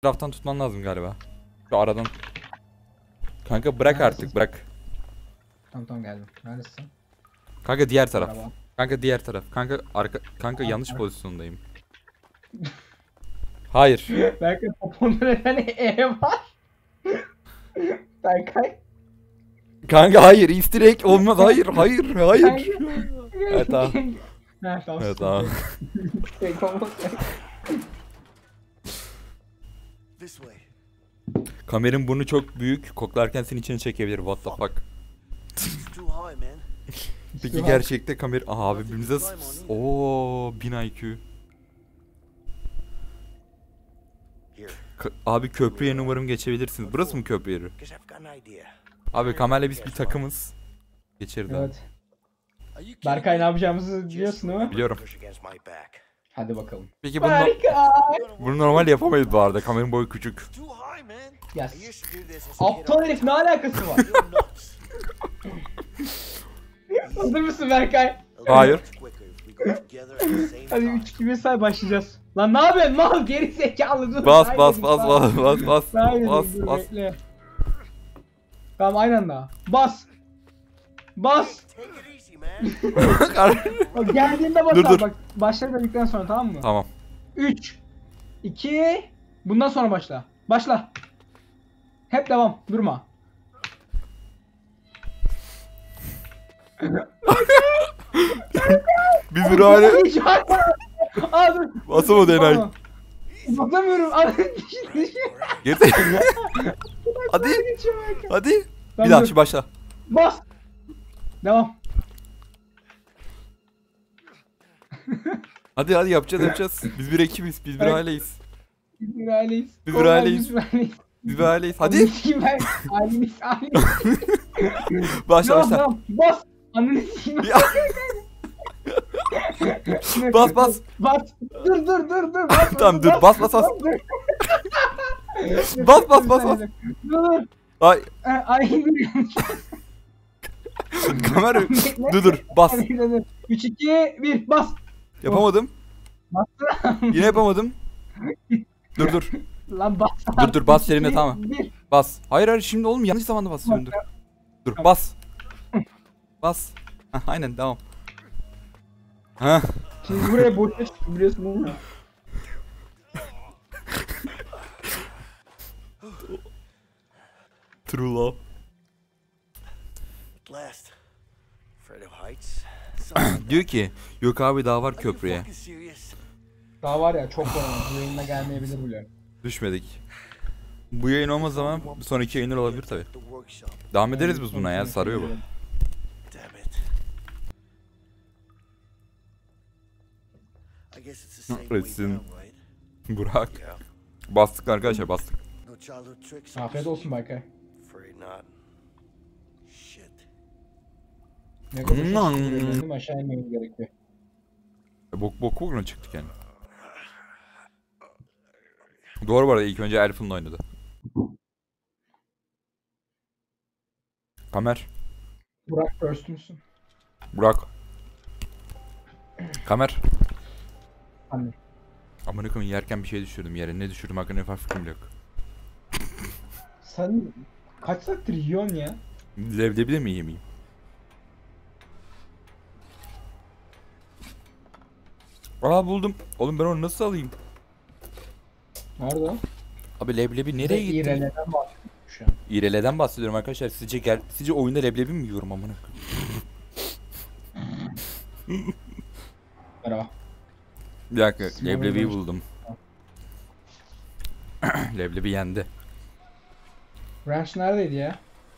taraftan tutman lazım galiba. Şu aradan. Kanka bırak Neredesin? artık bırak. Tamam geldim. Neredesin? Kanka diğer taraf. Merhaba. Kanka diğer taraf. Kanka kanka yanlış arka. pozisyondayım. Hayır. Berkay poponda neden E var? Berkay. Kanka hayır. Easter egg olmaz. Hayır. Hayır. Evet tamam. Ha, tamam. Evet tamam. Tek olmaz. This way. Kamerin burnu çok büyük. Koklarken seni içine çekebilir. What the fuck. It's too high, man. Peki gerçekte kamera... Aha abi birbirimize... Ooo 1000 IQ. Here. Abi köprü yeri umarım geçebilirsiniz. Burası mı köprü yeri? Guess I've got an idea. Abi kamerayla biz bir takımız. Geçirdi. Evet. Are you kidding Berkay ne me? yapacağımızı biliyorsun değil mi? Biliyorum. Push against my back. Hadi bakalım. Peki bunu, Berkay! bunu normal yapamayız bu arada. Kameranın boyu küçük. It's too high, man. Ya I used to do this as a kid. aptal herif ne alakası var? You're nuts. Hazır mısın Berkay? Hayır. Much quicker if we go together at the same Hadi time. 3 2 1 say başlayacağız. Lan ne yapıyorsun mal geri zekalı dur. Bas Hayır bas dedim, bas tamam. bas bas Hayır bas dedim, dur, bas. bekle. Tamam aynı anda. Bas. Bas. Take it easy, man. Bak geldiğinde bas Dur, abi, dur. bak. Başla dedikten sonra tamam mı? Tamam. 3 2 bundan sonra başla. Başla. Hep devam. Durma. Biz bir hale Hiç Aa dur. basamadı enayi. Pardon. Basamıyorum. Gerisi. Hadi. Hadi. Bir daha şu başla. Bas. Devam. Hadi yapacağız. Biz bir ekibiz. Biz bir aileyiz. Biz bir aileyiz. Biz bir aileyiz. Biz bir aileyiz. Biz bir aileyiz. Hadi. Aileyiz. Başla Devam başla. devam. Bas. Anneni sikeyim. Ya. Bas bas. Bas. Dur. Bas, Tamam, dur, bas. dur. Bas. Dur. Ay Ay dur. kamera. Dur bas. 3 2 1 bas. Yapamadım. Yine yapamadım. Dur. Lan bas. Dur bas yerine tamam. 1 Bas. Hayır şimdi oğlum yanlış zamanda basıyorum dur. Dur bas. Bas. Hah, aynen tamam. Ha. Şimdi buraya boşa çıktı biliyorsun değil mi? True love. At last. Afraid of heights? Something Diyor ki yok abi daha var Are you köprüye. fucking serious? Daha var ya çok var ama bu yayına gelmeyebilir bile. Düşmedik. Bu yayın olmaz ama bir sonraki yayınlar olabilir tabi. The workshop. Devam ederiz biz buna ya, sarıyor bu. Damn it. I guess it's the same way Etsin. down, right? Burak. Yeah. Bastık arkadaşlar bastık. No childhood tricks. Afiyet olsun Berkay. Afraid not. Shit. Ne kadar şaşırtıcı aşağı inmemiz gerekiyor. Bok çıktık yani. Doğru bu arada ilk önce Elf'inle oynadı. Kamer. Burak first müsün? Burak. Kamer. Anne. Amına koyayım yerken bir şey düşürdüm yere. Ne düşürdüm hakkında ne fikrim yok. Sen kaç saattir yiyorsun ya? Leblebi de mi yemeyeyim? Aa buldum. Oğlum ben onu nasıl alayım? Nerede o? Abi leblebi nereye gitti? İğreleden bahsediyorum şu an. İrele'den bahsediyorum arkadaşlar. Sizce oyunda leblebi mi yiyorum amına koyayım? Merhaba. Bir dakika İsmi leblebiyi oynamış. buldum. Leblebi yendi. Ranch neredeydi ya?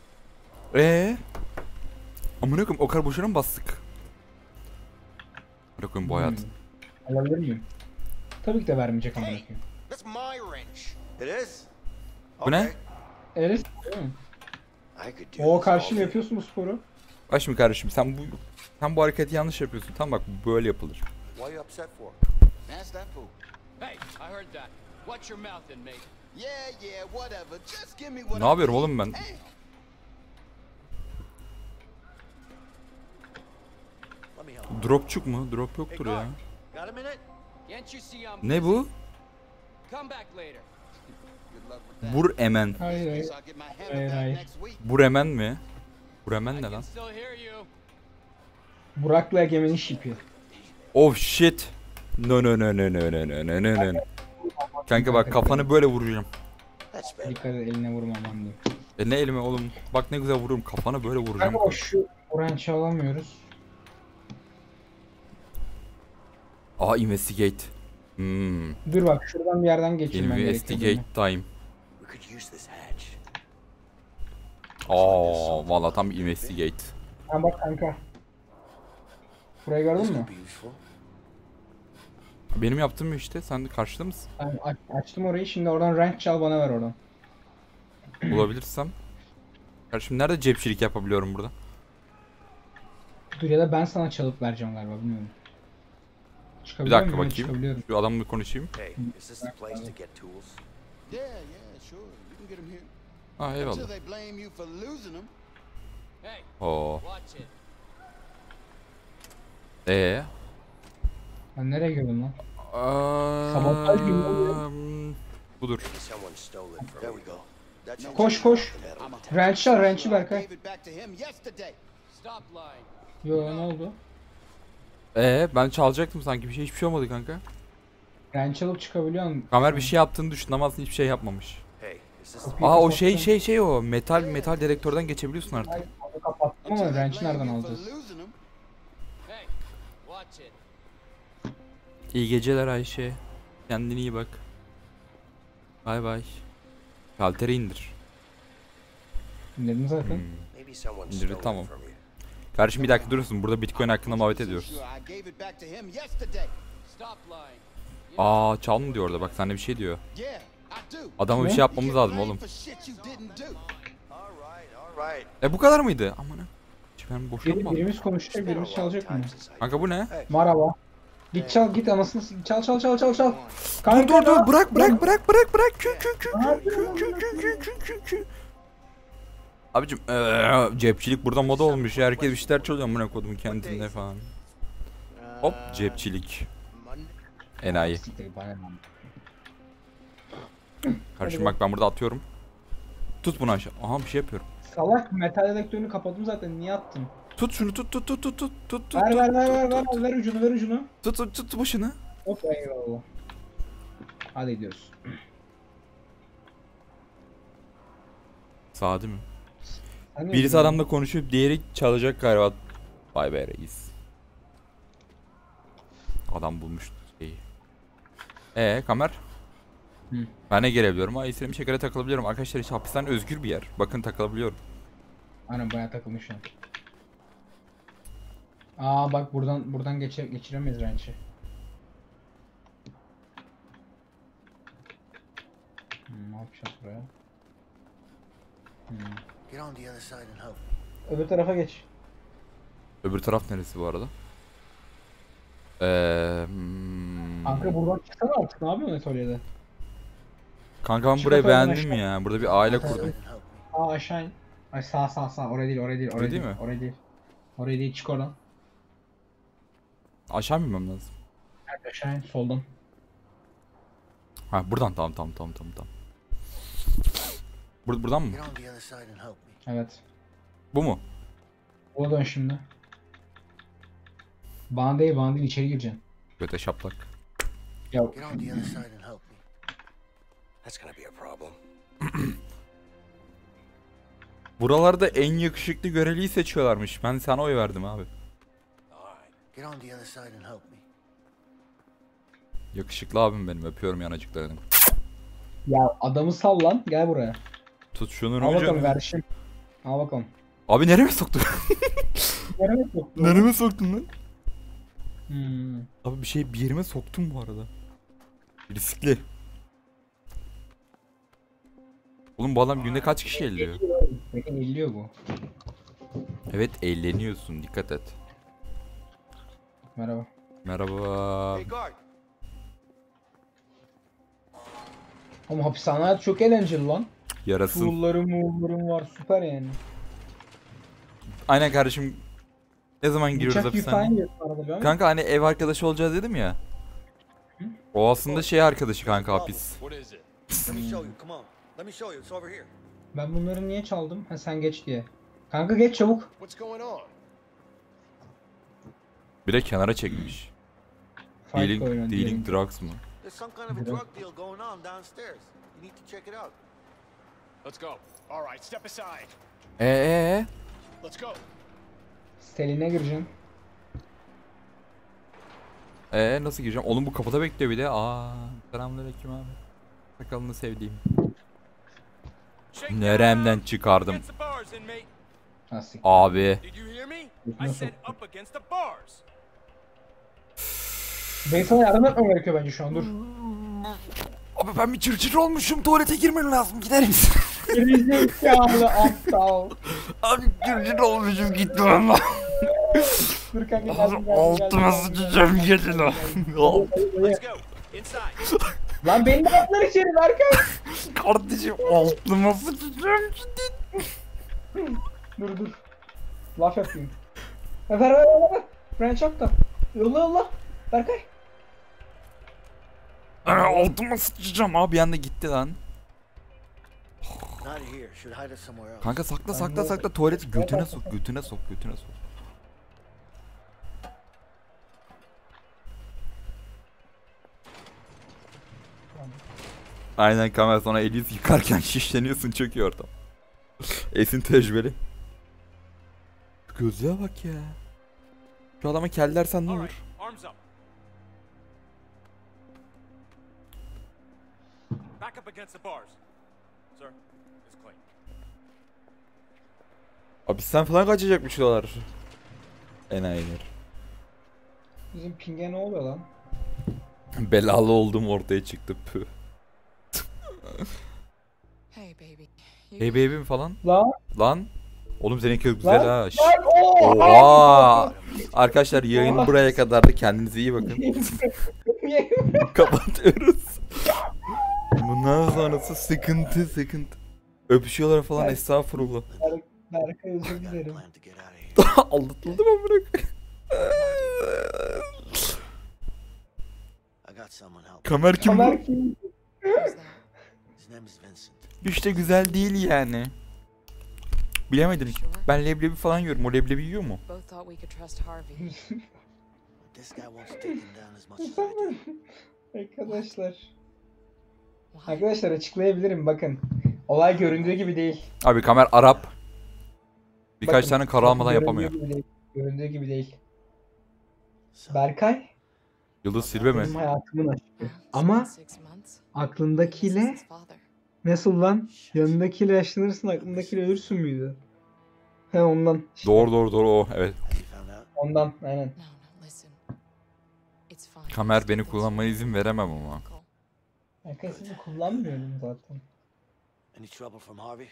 Amına koyayım o kadar boşuna mı bastık? Amına koyayım bu hayat. Alabilir miyim? Tabii ki de vermeyecek amına koyayım. That's my wrench. It is? Bu ne? Okay. Eris değil mi? I could do O this karşı all mı day. yapıyorsun bu sporu? Bak şimdi kardeşim sen bu hareketi yanlış yapıyorsun. Tam bak böyle yapılır. What are you upset for? Ask that fool. Hey, I heard that. Watch your mouth then, mate. Yeah, whatever. Just give me what Ne yapıyorum oğlum ben? Hey, Let me help. Dropçuk mu? Drop yoktur Hey, ya. Got a minute? Can't you see I'm Ne bu? Come back later. Buremen. Hayır hayır. Guess I'll get my hammer Hayır, back hayır. next week. Buremen mi? Buremen ne can lan? still hear you. Burak'la Egemen'in şipi. Oh shit. No no no no no no no no no no. Kanka bak kafanı böyle vuracağım. That's better. Dikkat et eline vurma aman diyeyim. Ne elime oğlum. Bak ne güzel vururum. Kafanı böyle vuracağım. Kanka bak şu branch'ı alamıyoruz. Aa investigate. Dur bak şuradan bir yerden geçirmem gerekiyor. Investigate time. We could use this hatch. Aa valla tam investigate. Ha bak kanka. Burayı gördün This mü? could be useful. Benim yaptığım işte. Sen de karşıda mısın? Ben açtım orayı, şimdi oradan wrench çal bana ver oradan. Bulabilirsem. Kardeşim nerede cepçilik yapabiliyorum burada? Dur ya da ben sana çalıp vereceğim galiba, bilmiyorum. Bir Çıkabiliyor dakika muyum? bakayım. Çıkabiliyorum. Şu adamla konuşayım. Hey, is this the place to get tools? Yeah, yeah, sure. You can get them here. Aa Until eyvallah. they blame you for losing them. Hey, Oo. watch it. Ben nereye girdim lan? Sabotaj budur. Maybe someone stole it from There you. we go. That's your Koş koş. That'll be Wrench çal, wrench'i I Berkay. gave it back to him yesterday. Stop lying. Yo, ne oldu? Ben çalacaktım sanki, bir şey, hiçbir şey olmadı kanka. Wrench alıp çıkabiliyorsun. Kamer bir şey yaptığını düşün ama aslında hiçbir şey yapmamış. Hey, is this the Kapıyı Aa o kapattım. şey o metal dedektörden geçebiliyorsun artık. Hayır, onu kapattım ama Until they wrench'i blame nereden you for alacağız? losing them. Hey, watch it. İyi geceler Ayşe. Kendine iyi bak. Bay bay. Şalteri indir. Dedim zaten. Maybe someone İndirdi, stole it tamam. from you. Kardeşim bir dakika durursun. Burada Bitcoin hakkında muhabbet ediyoruz. Sure, I gave it back to him yesterday. Stop lying. Aa çalma diyor orada, bak sende bir şey diyor. Yeah, I do. Adama bir Ne? şey yapmamız You get lazım blamed oğlum. for shit you didn't do. All right. Bu kadar mıydı? Aman ha. Ben boşuna mı aldım? Birimiz konuşacak, It's been a birimiz long çalacak mı? time since I- Kanka bu ne? Merhaba. Git çal, git anasını çal. Dur Kanka dur bırak. Kü. Abicim cepçilik burada moda olmuş ya. Herkes bir şeyler çalıyor amına kodumun kendine falan. Hop cepçilik. Enayi. Kardeşim bak ben burada atıyorum. Tut bunu aşağı. Aha bir şey yapıyorum. Salak, metal dedektörünü kapattım zaten, niye attın? Tut şunu tut. Ver ucunu. Tut başını. Hop, eyvallah. Hadi gidiyoruz. Sağ değil mi? Sen ne Birisi diyorsun? adamla konuşup diğeri çalacak galiba. Vay be reis. Adam bulmuş şeyi. Kamer? Hı. Ben ne gelebiliyorum? İstediğim şekere takılabiliyorum. Arkadaşlar işte hapisten özgür bir yer. Bakın takılabiliyorum. Aynen, bayağı takılmış şu an. Aa bak, buradan geçiremeyiz wrench'i. Ne yapacağız buraya? Get on the other side and help. Öbür tarafa geç. Öbür taraf neresi bu arada? Kanka buradan çıksana artık, ne yapıyorsun atölyede? Kanka ben Çık burayı atölyeden beğendim aşağı. ya. Burada bir aile Side kurdum. and help me. Aa aşağı in. Ay sağ. Oraya değil. Oraya değil mi? Oraya değil, çık oradan. Aşağı mı inmem lazım? Evet, aşağı in, soldan. Ha buradan tamam. Buradan mı? Get on the other side and help me. Evet. Bu mu? Ola dön şimdi. Bana değil, içeri gireceksin. Göte şaplak. Ya Get on the other side and help me. That's gonna be a problem. Buralarda en yakışıklı görevliyi seçiyorlarmış. Ben sana oy verdim abi. Get on the other side and help me. Yakışıklı abim benim. Öpüyorum yanacıklarını. ya adamı sal lan, gel buraya. Tut şunun Al bakalım ucunu. kardeşim. Al bakalım. Abi nereye soktun? Nereye soktun? Nereye soktun lan? Hmm. Abi bir yerime soktum bu arada. Riskli. Oğlum bu adam günde kaç kişi elliyor? Peki elliyor bu. Evet eğleniyorsun, dikkat et. Merhaba. Merhaba. Hey, guard. Oğlum hapishane hayatı çok eğlenceli lan. Yarasın. Tool'larım var, süper yani. Aynen kardeşim. Ne zaman giriyoruz Bıçak gibi falan hapishaneye? yiyorsun arada, biliyor musun? Kanka hani ev arkadaşı olacağız dedim ya. O aslında şey arkadaşı kanka hapis. What is it? Let me show you. Come on. Let me show you. It's over here. Ben bunları niye çaldım? Ha sen geç diye. Kanka geç çabuk. What's going on? Bir de kenara çekmiş. Fight oyunu. Dealing drugs mı? There's some kind of a drug deal going on downstairs. You need to check it out. Let's go. All right, step aside. Let's go. Selin'e gireceksin. Nasıl gireceğim? Oğlum bu kapıda bekliyor bir de. Selamünaleyküm abi. Sakalını sevdiğim. Neremden çıkardım? Against the bars, inmate. Nasıl? Abi. Did you hear me? I Nasıl? said up against the bars. Ben sana yardım etmem gerekiyor bence şu an dur. Abi ben bir cırcır olmuşum. Tuvalete girmen lazım. Gider misin? Gerizekalı aptal. Abi cırcır olmuşum. Gitmem lazım. Dur kanka geldim. Altıma sıçacağım gelin lan. Let's go. Inside. Lan beni de atlar içeri Berkay. Kardeşim altıma sıçacağım. Dur. Laf yapayım. Ver. Branch up da. Yolla. Berkay. Altıma sıçacağım abi. Bir anda gitti lan. Not here. Should hide it somewhere else. Kanka sakla. Tuvaleti götüne sok. Aynen kamera sonra Elias yıkarken şişleniyorsun çok iyi ortam. Esin tecrübeli. Gözlüğe bak ya. Şu adama kel dersen ne All olur? right. Arms up. Back up against the bars. Sir, it's clean. Abi sen falan kaçacakmış şuralar. Enayiler. Bizim pinge ne oluyor lan? Belalı olduğum ortaya çıktı. Püh. Hey baby. Hey baby mi falan? Lan. Oğlum seninki güzel Lan. ha. Lan Oha. Arkadaşlar yayın buraya kadardı. Kendinize iyi bakın. Kapatıyoruz. Bundan sonrası sıkıntı. Öpüşüyorlar falan estağfurullah. Berkay özür I got a dilerim. plan to get out of here. Aldatıldım amına koyayım. I got someone help. Kamer kim bu? Kamer kim? Who's that? His name is Vincent. Hiç de güzel değil yani. Bilemedim. Ben leblebi falan yiyorum. O leblebi yiyor mu? Both thought we could trust Harvey. This guy won't take him down as much as I do. Arkadaşlar. Why? Arkadaşlar açıklayabilirim bakın. Olay göründüğü gibi değil. Abi Kamer Arap. Birkaç Bakın, tane kara almadan göründüğü yapamıyor. gibi değil. Göründüğü gibi değil. So, Berkay Yıldız Silve mi? benim hayatımın aşkı. Well, it's Ama been 6 months. aklındakiyle Vincent's father. nasıl lan? Yanındakiyle yaşlanırsın aklındakiyle ölürsün müydü? He ondan. İşte Doğru o evet. have you found out? Ondan aynen. No, listen. It's fine. Kamer Just beni get kullanmaya those izin veremem ama. uncle. Berkay sizi kullanmıyorum zaten. Any trouble from Harvey?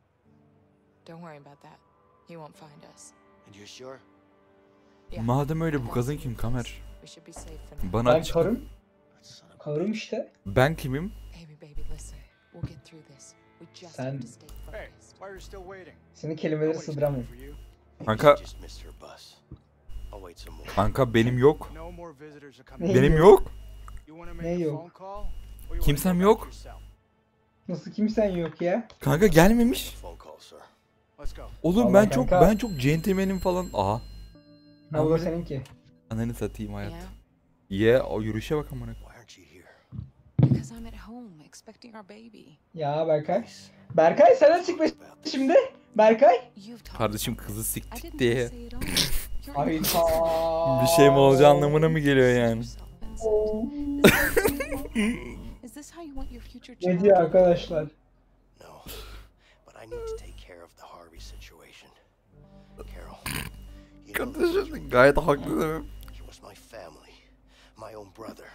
Don't worry about that. He won't find us. And you're sure? Yeah. Madem öyle bu kadın kim Kamer? We should be safe for now. Bana Ben açık. karım. That son of a Karım işte. Ben kimim? Baby, listen. We'll get through this. We just Sen- have to stay Hey, focused. why are you still waiting? Senin kelimeleri Nobody's sığdıramıyorum. waiting for you. Kanka, Just missed her bus. I'll wait some more. kanka benim yok. No more visitors are coming. Ne Benim yok? yok. You want to Ne make a yok? phone call? Or you wanna Kimsem go back yok. to your cell? Nasıl kimsen yok ya? Kanka gelmemiş. Phone call, sir. Let's go. Oğlum Allah ben kanka. çok centilmenim falan. Aha. Ne bu Ama- seninki? Ananı satayım hayat. Yeah, O yürüyüşe bak amına. Why aren't you here? because I'm at home expecting our baby. Ya Berkay. Please. Berkay sen açıkla About this. şimdi. Berkay. You've told Kardeşim me kızı this. I siktik didn't diye. want to say it all. You're Hayda. innocent. Bir şey mi olacağı anlamına mı geliyor yani? Yourself, Vincent. Is this how you want- Is this how you want your future Ne child? diyor arkadaşlar? No. But I need to take care of the Harvey situation. Carol. You know that Kardeşim gayet haklı değil mi? he was my family. My own brother.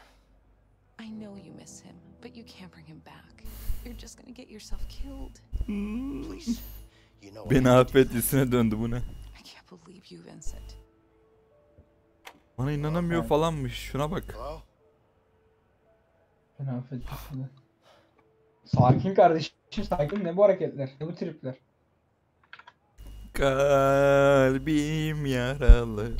I know you miss him, but you can't bring him back. You're just gonna get yourself killed. Please. You know I Beni have to do affet üstüne döndü bu ne? I can't believe you, Vincent. Bana inanamıyor falanmış. Şuna bak. Hello? Ben affettim. Sakin kardeşim sakin. Ne bu hareketler? Ne bu tripler? Kalbim yaralı.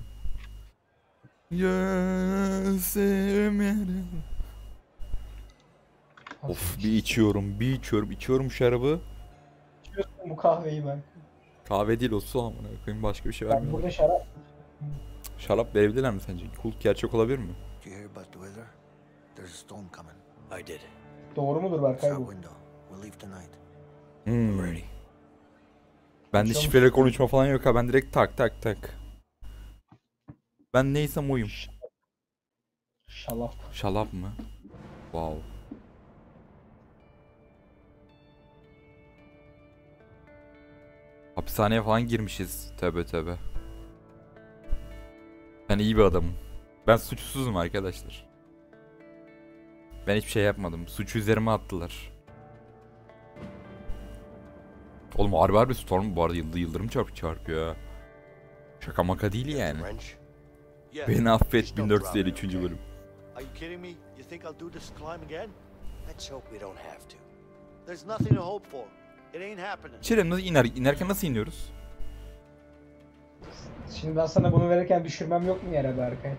Göğsüm yaralı. Of bir içiyorum şarabı. İçiyorsun bu kahveyi ben. Kahve değil o su amına koyayım başka bir şey Ben vermiyorlar. burada şarap. Şarap verebilirler mi sence? Kulk gerçek olabilir mi? Do you hear about the weather? There's a storm coming. I did. Doğru mudur Berkay It's our bu? window. We'll leave tonight. Hmm. Ready. Bende Konuşalım. şifreyle konuşma falan yok ha ben direkt tak. Ben neysem oyum. Şalap. Şalap mı? Wow. Hapishaneye falan girmişiz. Tövbe. Ben iyi bir adamım. Ben suçsuzum arkadaşlar. Ben hiçbir şey yapmadım. Suçu üzerime attılar. Oğlum harbi Storm bu arada yıldırım çarpıyor ha. Şaka maka değil yani. Wrench? Yeah. Beni affet Just don't 1453. drop it, bölüm. Are you kidding me? You think I'll do this climb again? Let's hope we don't have to. There's nothing to hope for. It ain't happening. Şerem nasıl inerken nasıl iniyoruz? Şimdi ben sana bunu verirken düşürmem yok mu yere Berkay?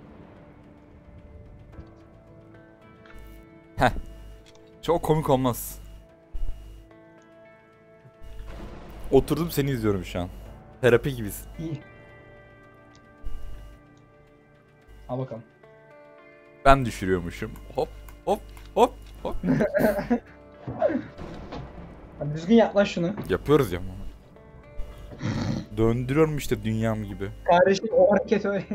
Çok komik olmaz. Oturdum seni izliyorum şu an. Terapi gibisin. İyi. Al bakalım. Ben düşürüyormuşum. Hop. Hadi düzgün yaklaş şunu. Yapıyoruz ya. Döndürüyorum işte dünyam gibi. Kardeşim o hareket öyle.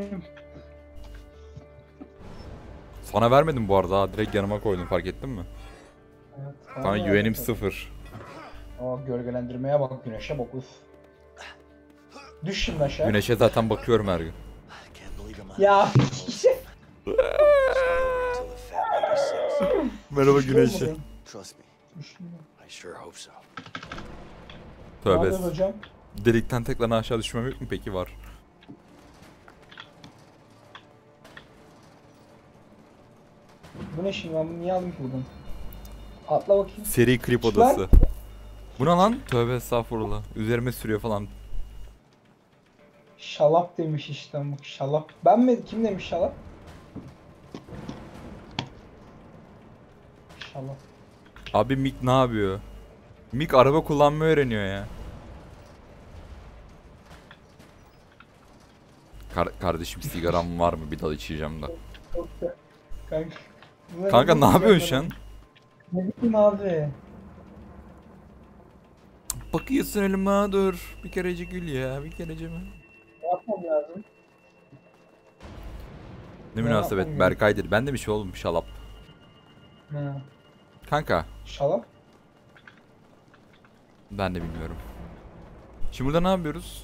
Sana vermedim bu arada ha. Direkt yanıma koydum fark ettin mi? Evet, Sana güvenim sıfır. Aa gölgelendirmeye bak, güneşe bak uf. Düş şimdi aşağı. Güneşe zaten bakıyorum her gün. I can't believe I'm Ya. until the fat lady says. Merhaba Güneşe. Trust me, I sure hope so. Ne Tövbe. yapıyorsun hocam? Delikten tekrar aşağı düşmem yok mu peki var. Bu ne şimdi, ben bunu niye aldım ki buradan? Atla bakayım. Seri klip Lan. odası. Bu ne lan? Tövbe estağfurullah. Üzerime sürüyor falan. Şalap demiş işte bu şalap. Ben mi? Kim demiş şalap? Şalap. Abi Mick ne yapıyor? Mick araba kullanmayı öğreniyor ya. Kardeşim sigaram var mı? Bir dal içeceğim de. Kanka. Kanka ne yapıyorsun şu an? Ne bileyim abi. Bakıyorsun elime dur. Bir kerece gül ya. Bir kerece mi? Ne yapmam lazım? Ne Ne münasebet yapmam Berkay'dır. Ben de bir şey oğlum şalap. Ha. Kanka Şalap. ben de bilmiyorum. Şimdi burada ne yapıyoruz?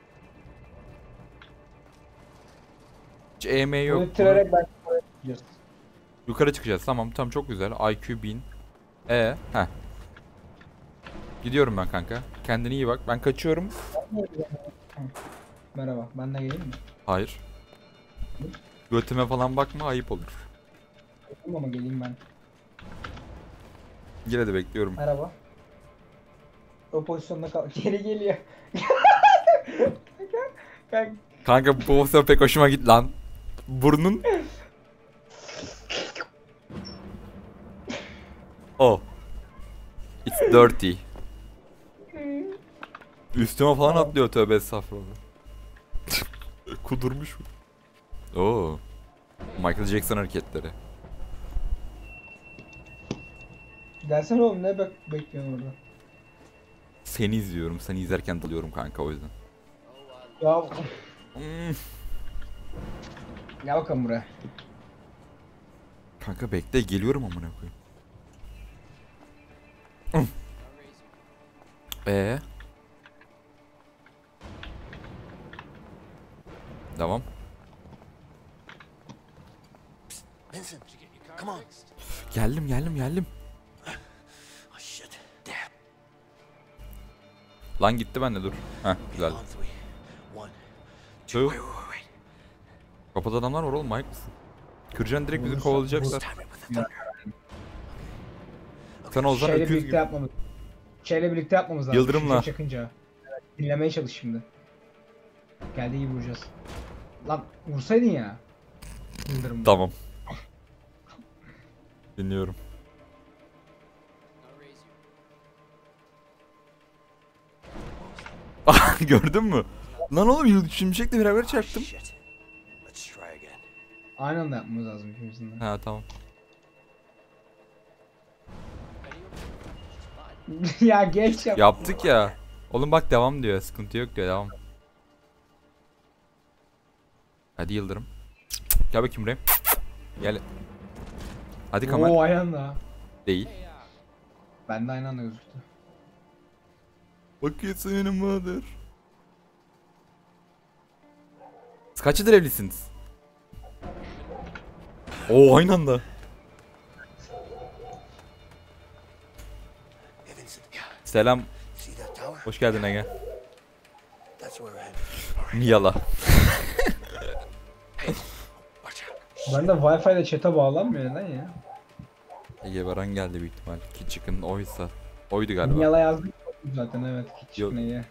Hiç EM yok. Bunu ittirerek ben gideceğiz. Yukarı çıkacağız. Tamam çok güzel. IQ 1000. Heh. Gidiyorum ben kanka. Kendine iyi bak. Ben kaçıyorum. Merhaba, ben de geleyim mi? Hayır. Götüme falan bakma ayıp olur. Geleyim ama geleyim ben. Gel hadi bekliyorum. Merhaba. O pozisyonda kal. Geri geliyor. Kanka. Kanka bu pozisyon pek hoşuma git lan. Burnun. Oh. It's dirty. Üstüme falan atlıyor tövbe estağfurullah. Kudurmuş mu? Oo. Michael Jackson hareketleri. Gelsene oğlum, ne bekliyorsun orada? Seni izliyorum. Seni izlerken dalıyorum kanka o yüzden. Ya Hmm. gel bakalım buraya. Kanka bekle geliyorum amına koyayım. Devam. Vincent, come on. Geldim. Oh shit. Damn. Lan gitti bende dur. Heh güzel. On three. One. Two. Wait. Kapıda adamlar var oğlum manyak mısın? Kırcan direkt bizi kovalayacaklar. Time it with the thunder. Sen olsan Şeyle öküz birlikte gibi. yapmamız. Şeyle birlikte yapmamız lazım. Yıldırımla. Şişe çakınca. Evet, dinlemeye çalış şimdi. Geldiği gibi vuracağız. Lan vursaydın ya. Yıldırımla. Tamam. Dinliyorum. Gördün mü? Lan oğlum yıldız şimşekle beraber çarptım. Shit. Let's try again. Aynı anda yapmamız lazım ikimizin de. Ha tamam. Ya geç yap. Yaptık ya. Oğlum bak devam diyor. Sıkıntı yok diyor. Devam. Hadi Yıldırım. Gel bakayım buraya. Gel. Hadi Kamal. Oo aynı anda. Değil. Bende aynı anda gözüktü. Bakıyorsun benim mother. Siz kaçıdır evlisiniz? Oo aynı anda. Hey, Vincent. Yeah. Selam. See that tower? Hoş geldin Ege. That's where we're headed. Niyala. Watch out. Bende Wi-Fi ile chat'e bağlanmıyor neden ya? Ege Baran geldi büyük ihtimal. Ki çıkın oysa. Oydu galiba. Nihala yazdık zaten evet. Yok. Küçük neye.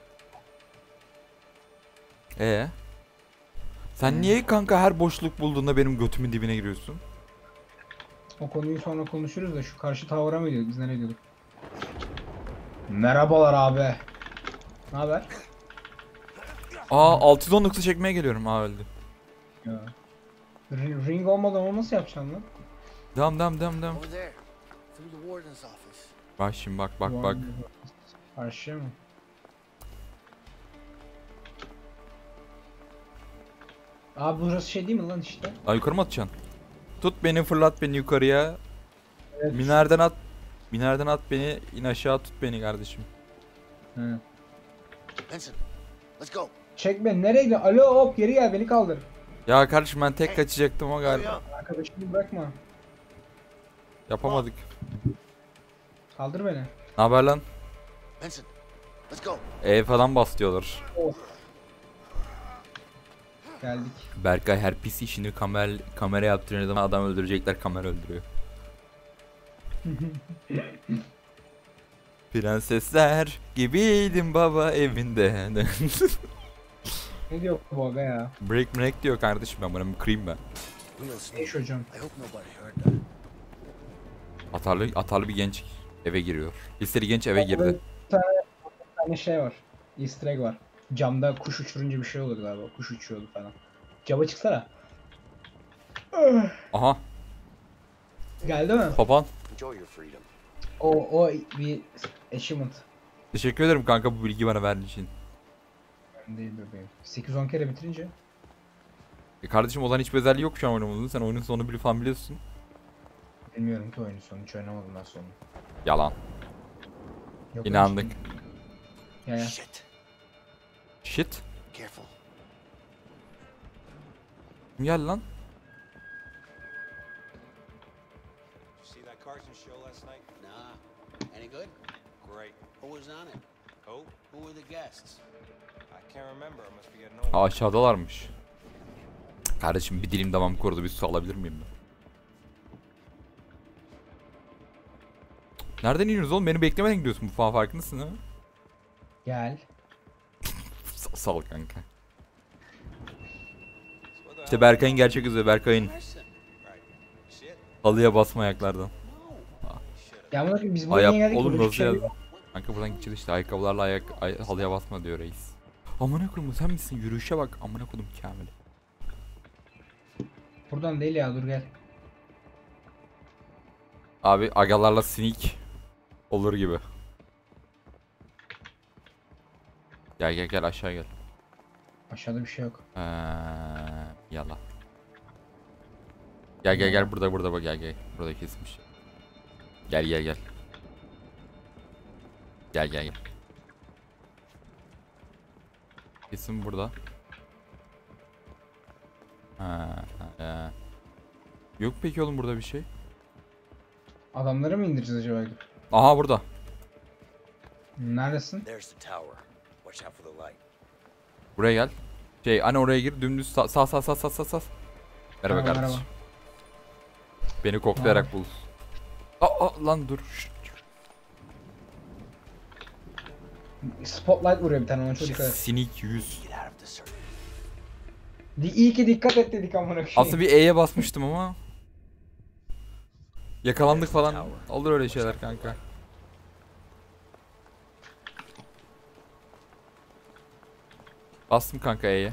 Sen niye kanka her boşluk bulduğunda benim götümün dibine giriyorsun? O konuyu sonra konuşuruz da şu karşı tavara mı gidiyorduk? Biz nereye gidiyorduk? Merhabalar abi. Ne haber? Aa 619'u çekmeye geliyorum. Aa öldü. Ya. Ring olmadan onu nasıl yapacaksın lan? Devam. Over there. Through the warden's office. Bak şimdi bak. Karşıya mı? Abi burası şey değil mi lan işte? Aa yukarı mı atacaksın? Tut beni fırlat beni yukarıya. Evet. Minerden at. Minerden at beni. İn aşağı tut beni kardeşim. He. Vincent, let's go. Çek beni nereye gidiyorsun? Alo hop geri gel beni kaldır. Ya kardeşim ben tek kaçacaktım o Hurry galiba. up. Arkadaşını bırakma. Yapamadık. Kaldır beni. Ne haber lan? Vincent, let's go. Falan bas diyorlar. Geldik. Berkay her pis işini kamera yaptırıyor zaman adam öldürecekler kamera öldürüyor. Prensesler gibiydim baba evinde. Ne diyor bu aga ya? break diyor kardeşim ben bunu kırayım ben. Real sneak. Eş hocam. I hope nobody heard that. Atarlı bir genç eve giriyor. Liseli genç eve girdi. Bir tane şey var. Easter egg var. Camda kuş uçurunca bir şey oluyor galiba. Kuş uçuyordu falan. Cama çıksana. Aha Geldi mi? papan. Enjoy your freedom. O bir achievement. Teşekkür ederim kanka bu bilgi bana verdiğin için. Ben değil bebeğim. 8-10 kere bitirince. Kardeşim olan hiçbir özelliği yok şu an oynamadığın. Sen oyunun sonunu falan biliyorsun. Bilmiyorum ki oyunu sonu. Hiç oynamadım ben sonu. Yalan. Yok İnandık. öyle şey. Ya. Shit. Shit. Careful. Gel lan. See that Carson show last night? Nah. Any good? Great. Who was on it? Who? Who were the guests? I can't remember. I must be getting Ha, old. aşağıdalarmış. Kardeşim bir dilim damam kurudu bir su alabilir miyim ben? Nereden iniyoruz oğlum? Beni beklemeden gidiyorsun bu falan farkındasın ha? Gel. Sal kanka. What the İşte hell? Berkay'ın gerçek yüzü Berkay'ın Person. Right. Shit. halıya basma ayaklardan. No. Shit. Ya bunu biz buraya niye Ayak geldik? oğlum Burada nasıl hiçbir şey yazdın? yok. Kanka buradan gideceğiz işte ayakkabılarla halıya basma diyor reis. Amına koyayım sen misin? Yürüyüşe bak amına koydum Kamil. Buradan değil ya dur gel. Abi agalarla sneak olur gibi. Gel aşağı gel. Aşağıda bir şey yok. Yalla. Gel burada bak gel. Burada kesmiş. Gel. Gel. Kesin burada. Yok peki oğlum burada bir şey. Adamları mı indireceğiz acaba? Aha burada. Neredesin? There's the tower. Watch out for the light. Buraya gel. Hani oraya gir dümdüz sağ. Merhaba Merhaba, kardeşim. merhaba. Beni koklayarak bul. Lan dur. Şşt. Spotlight vuruyor bir tane ona çok dikkat et. Sinik 100. Get out of the circle. İyi ki dikkat et dedik amına koyayım. Aslında bir E'ye basmıştım ama. Yakalandık falan. Olur öyle şeyler kanka. Bastım kanka E'ye.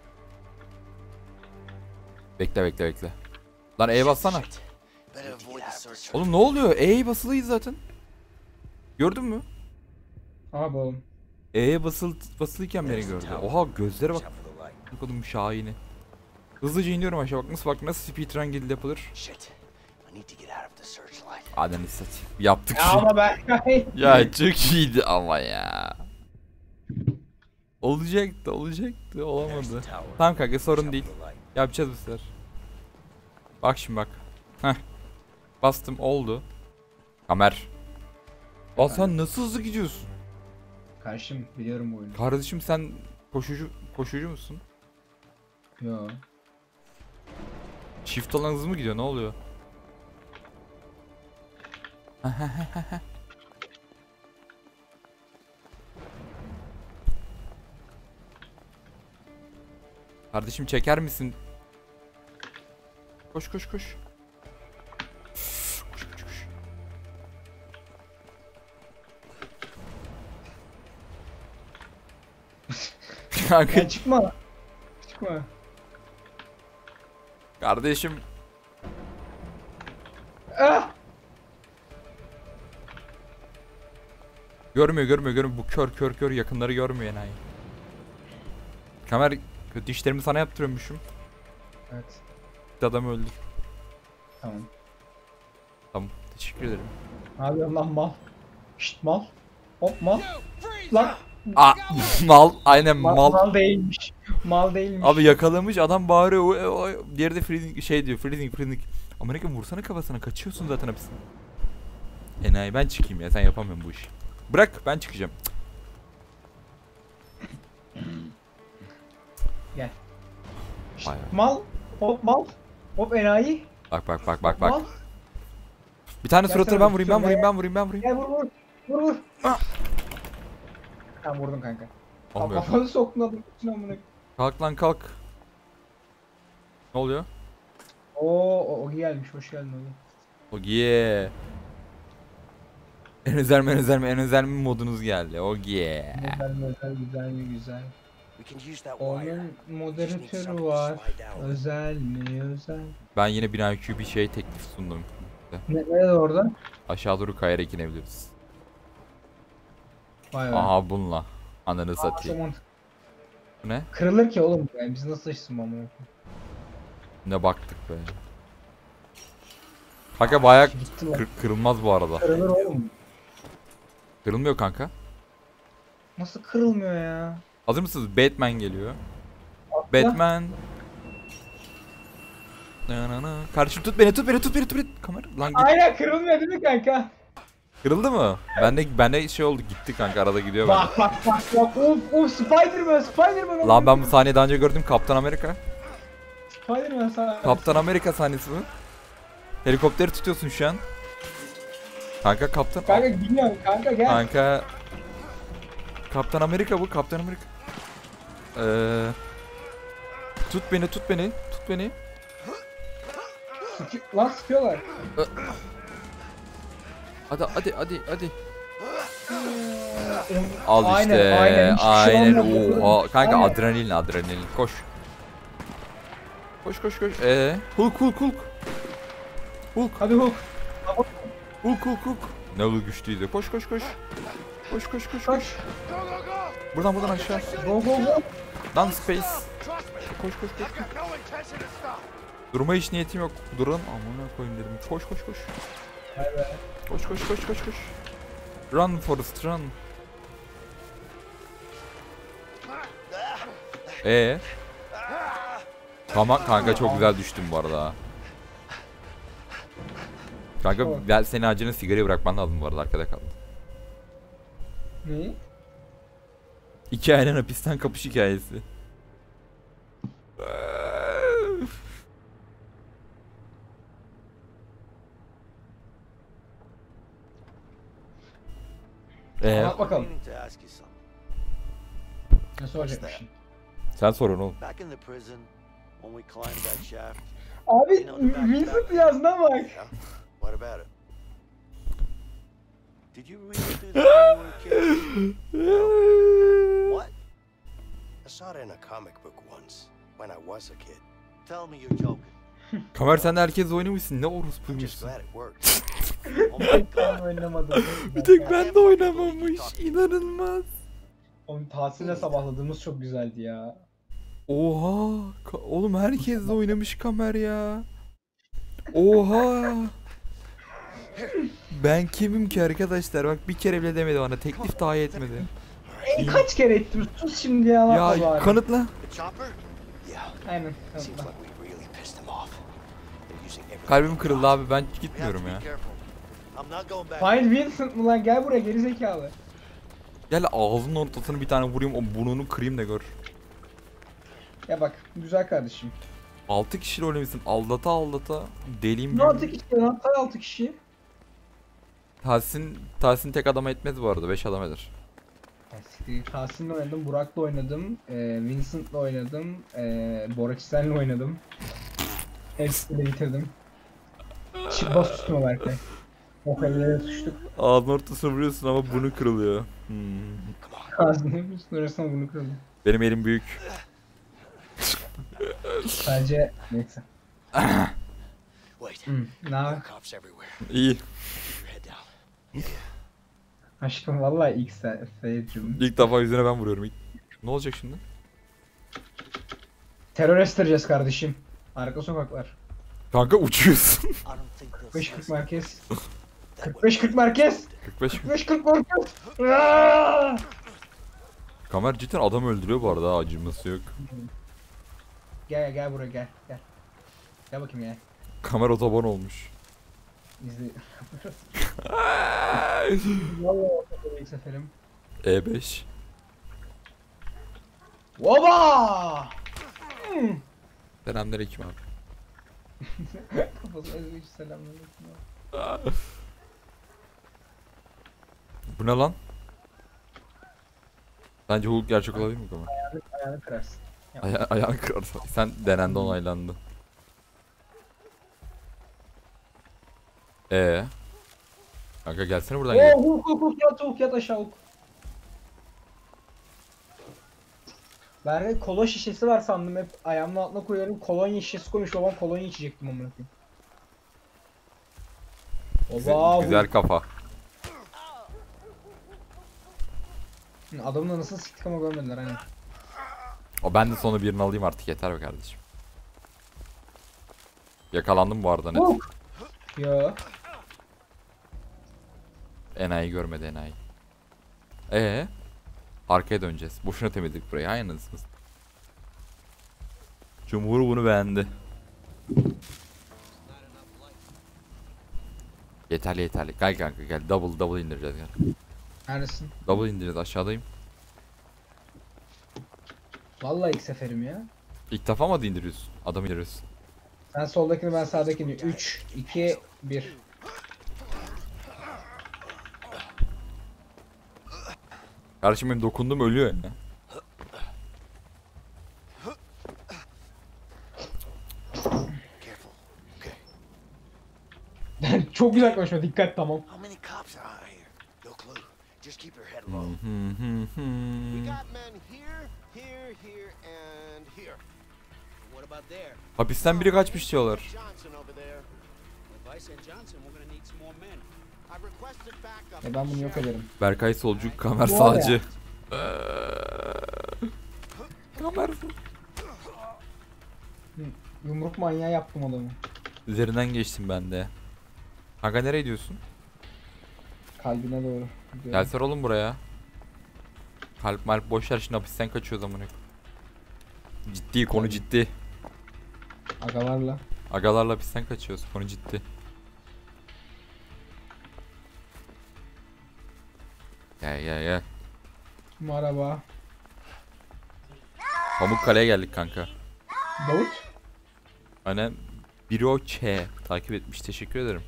Bekle. Lan E'ye bassana. Shit. Better avoid the search. Oğlum ne oluyor? E'ye basılıyız zaten. Gördün mü? Abi oğlum. E'ye basılıyken beni gördü. Oha gözlere bak. Bakalım Şahin'i. Hızlıca iniyorum aşağı, bak nasıl speedrun guild yapılır. Shit. I need to get out of the searchlight. Adem satayım. Yaptık Ya şey. ama ben... Ya çok iyiydi ama ya. Olacaktı olamadı. Tamam kanka sorun değil. Yapacağız bu sefer. Bak şimdi bak. Heh. Bastım oldu. Kamer. Lan sen nasıl hızlı gidiyorsun? Karşım biliyorum bu oyunu. Kardeşim sen koşucu musun? Yo. Shift olan hızlı mı gidiyor? Ne oluyor? Kardeşim çeker misin? Koş. Koş. Kanka Ya çıkma. kardeşim Ah! görmüyor bu kör yakınları görmüyor enayi. Kamer kötü işlerimi sana yaptırıyormuşum. Evet. Bir adam öldü. Tamam. Teşekkür ederim. Ne yapıyorsun lan mal? Şşt mal. Hop mal. Lan. Aa mal aynen mal. Mal değilmiş. Mal değilmiş. Abi yakalamış adam bağırıyor. Diğeri de freezing diyor. Freezing. Amerika vursana kafasına, kaçıyorsun zaten hapisten. Enayi ben çıkayım ya, sen yapamıyorsun bu işi. Bırak ben çıkacağım. Gel. Şşt, Vay be. mal. Hop mal. Hop enayi. Bak. Mal. Bir tane Gel suratına sana ben vurayım. bakıyorum, Gel vur. Ah. Sen vurdun kanka. Olmuyor. Kafanı soktun adamın içine amına. Kalk lan kalk. Ne oluyor? O gelmiş. Hoş geldin oğlum. O yeah. En özel mi modunuz geldi. O yeah. Güzel. We can use that wire. Onun moderatörü var. Özel mi özel? Ben yine 1000 IQ bir şey teklif sundum. Nerede orada? Aşağı doğru kayarak inebiliriz. Vay be. Aha bununla. Ananı satayım. Tamam. Bu ne? Kırılır ki oğlum. Yani biz nasıl taşısın amına? Ne baktık be. Kanka bayağı Gitti lan. kırılmaz bu arada. Kırılır oğlum. Kırılmıyor kanka. Nasıl kırılmıyor ya? Hazır mısınız? Batman geliyor. Batman. Kardeşim tut beni. Kamera lan git. Aynen kırılmıyor değil mi kanka? Kırıldı mı? Bende şey oldu, gitti kanka, arada gidiyor ben. Bak. Of Spiderman. Lan ben bu sahneyi daha önce gördüm, Kaptan Amerika. Spiderman sana. Kaptan Amerika sahnesi bu. Helikopteri tutuyorsun şu an. Kanka kaptan. Kanka bilmiyorum kanka gel. Kanka. Kaptan Amerika bu, Kaptan Amerika. Tut beni. Lan sıkıyorlar. Hadi. Al işte. Aynen. Hiçbir şey olmadı. Oha. Kanka Aynen. adrenalin. Koş. Hulk. Hadi Hulk. Hulk. Ne oldu güçlüydü. Koş. Koş. Buradan aşağı. Go. Lan space. Koş. Durma hiç niyetim yok. Durun. Amına koyayım dedim. Koş. Vay be. Koş. Run Forrest run. Tamam kanka, çok güzel düştüm bu arada. Kanka ben seni acına sigarayı bırakman lazım bu arada, arkada kaldı. Ne? İki aynen hapisten kapış hikayesi. Anlat bakalım. Meaning to ask you something. Ne soracakmışsın? Sen sorun oğlum. Back in the prison, when we climbed that shaft, Abi you know, the back- Vincent yazdığına bak. Yeah? What about it? Did you really do that when you were a kid? What? I saw it in a comic book once when I was a kid. Tell me you're joking. Kamer sen de herkes oynamışsın. Ne I'm just orospuymuşsun. glad it worked. Ben oynamadım. Bir tek ben de oynamamış. İnanılmaz. Oğlum Tahsin'le sabahladığımız çok güzeldi ya. Oha. Oğlum herkes de oynamış Kamer ya. Oha. Ben kimim ki arkadaşlar? Bak bir kere bile demedi bana. Teklif dahi etmedi. Kaç kere ettim? Sus şimdi ya. Ya kanıtla. The chopper? Yeah, Aynen. seems kanıtla. like we really pissed him off. They're using everything. Kalbim kırıldı abi. Ben We have to gitmiyorum be ya. careful. I'm not going back. Find Vincent mı lan? Gel buraya gerizekalı. Gel ağzının ortasını bir tane vurayım. O burnunu kırayım da gör. Ya bak güzel kardeşim. 6 kişiyle oynamışsın. Aldata aldata. Deliyim Ne 6 gibi. kişi lan? Say 6 kişi. Tahsin tek adama etmez bu arada. 5 adam eder. Tahsin'le oynadım, Burak'la oynadım, Vincent'la oynadım, Boraçisen'le oynadım. Hepsini bitirdim. Bas tutma Berkay. O kalelere tutuştuk. Ağzının ortasını vuruyorsun ama burnu kırılıyor. Ağzının üstüne arasına bunu kırdım. Benim elim büyük. Sadece neyse. Wait, Ne there haber? are cops everywhere. İyi. Keep your head down. Aşkım vallahi ilk seyircim. İlk defa yüzüne ben vuruyorum. Ne olacak şimdi? Terör estireceğiz kardeşim. Arka sokaklar. Kanka uçuyorsun. I don't think they'll 45-40 merkez. 45-40 merkez. 45 mi? 45-40 merkez. Aaaa! Kamer cidden adam öldürüyor bu arada. Acıması yok. Gel buraya gel. Gel bakayım gel. Kamer otoban olmuş. İzle. Vallahi ortada ilk seferim. E5. Oba! Selamünaleyküm abi. Kafası ezmiş selamünaleyküm. Bu ne lan? Sence Hulk gerçek olabilir mi Kamer? Ayağını kırarsın. Ayağını kırarsan. Sen denendi onaylandı. Kanka gelsene buradan gel. Hulk yat aşağı Hulk. Ben kola şişesi var sandım hep ayağımın altına koyuyorum. Kolonya şişesi koymuş babam kolonya içecektim amına koyayım. Oba Güzel kafa. adamın nasıl siktik ama görmediler hani. O ben de sonu birini alayım artık yeter be kardeşim. Yakalandım bu arada net. Hulk. Yo. Enayi görmedi enayi. Arkaya döneceğiz. Boşuna temizledik burayı. Aynısınız. Cumhur bunu beğendi. Yeterli. Gel kanka gel. Double indireceğiz gel. Neredesin? Double indireceğiz aşağıdayım. Vallahi ilk seferim ya. İlk defa mı indiriyorsun? Adam indiriyorsun. Sen soldakini ben sağdakini. 3, 2, 1. Kardeşim benim dokundum ölüyor ya. Careful. Okay. Çok güzel konuşma dikkat tamam. How many cops are out here? No clue. Just keep your head low. We got men here, here, here, and here. What about there? Hapisten biri kaçmış diyorlar. Johnson over there. If I send Johnson, we're gonna need some more men. I requested backup. Ben bunu yok ederim. Berkay solcu, Kamer Bu var ya. sağcı. Kamer Yumruk manyağı yaptım adamı. üzerinden geçtim ben de. Kanka nereye gidiyorsun? Kalbine doğru. gidiyorum. Gelsene oğlum buraya. Kalp boş ver şimdi hapisten kaçıyor zaman yok. Ciddi konu ciddi. Agalarla. Agalarla hapisten kaçıyoruz konu ciddi. Gel. Merhaba. Pamukkale'ye geldik kanka. Davut. Aynen. Biro Ç takip etmiş teşekkür ederim.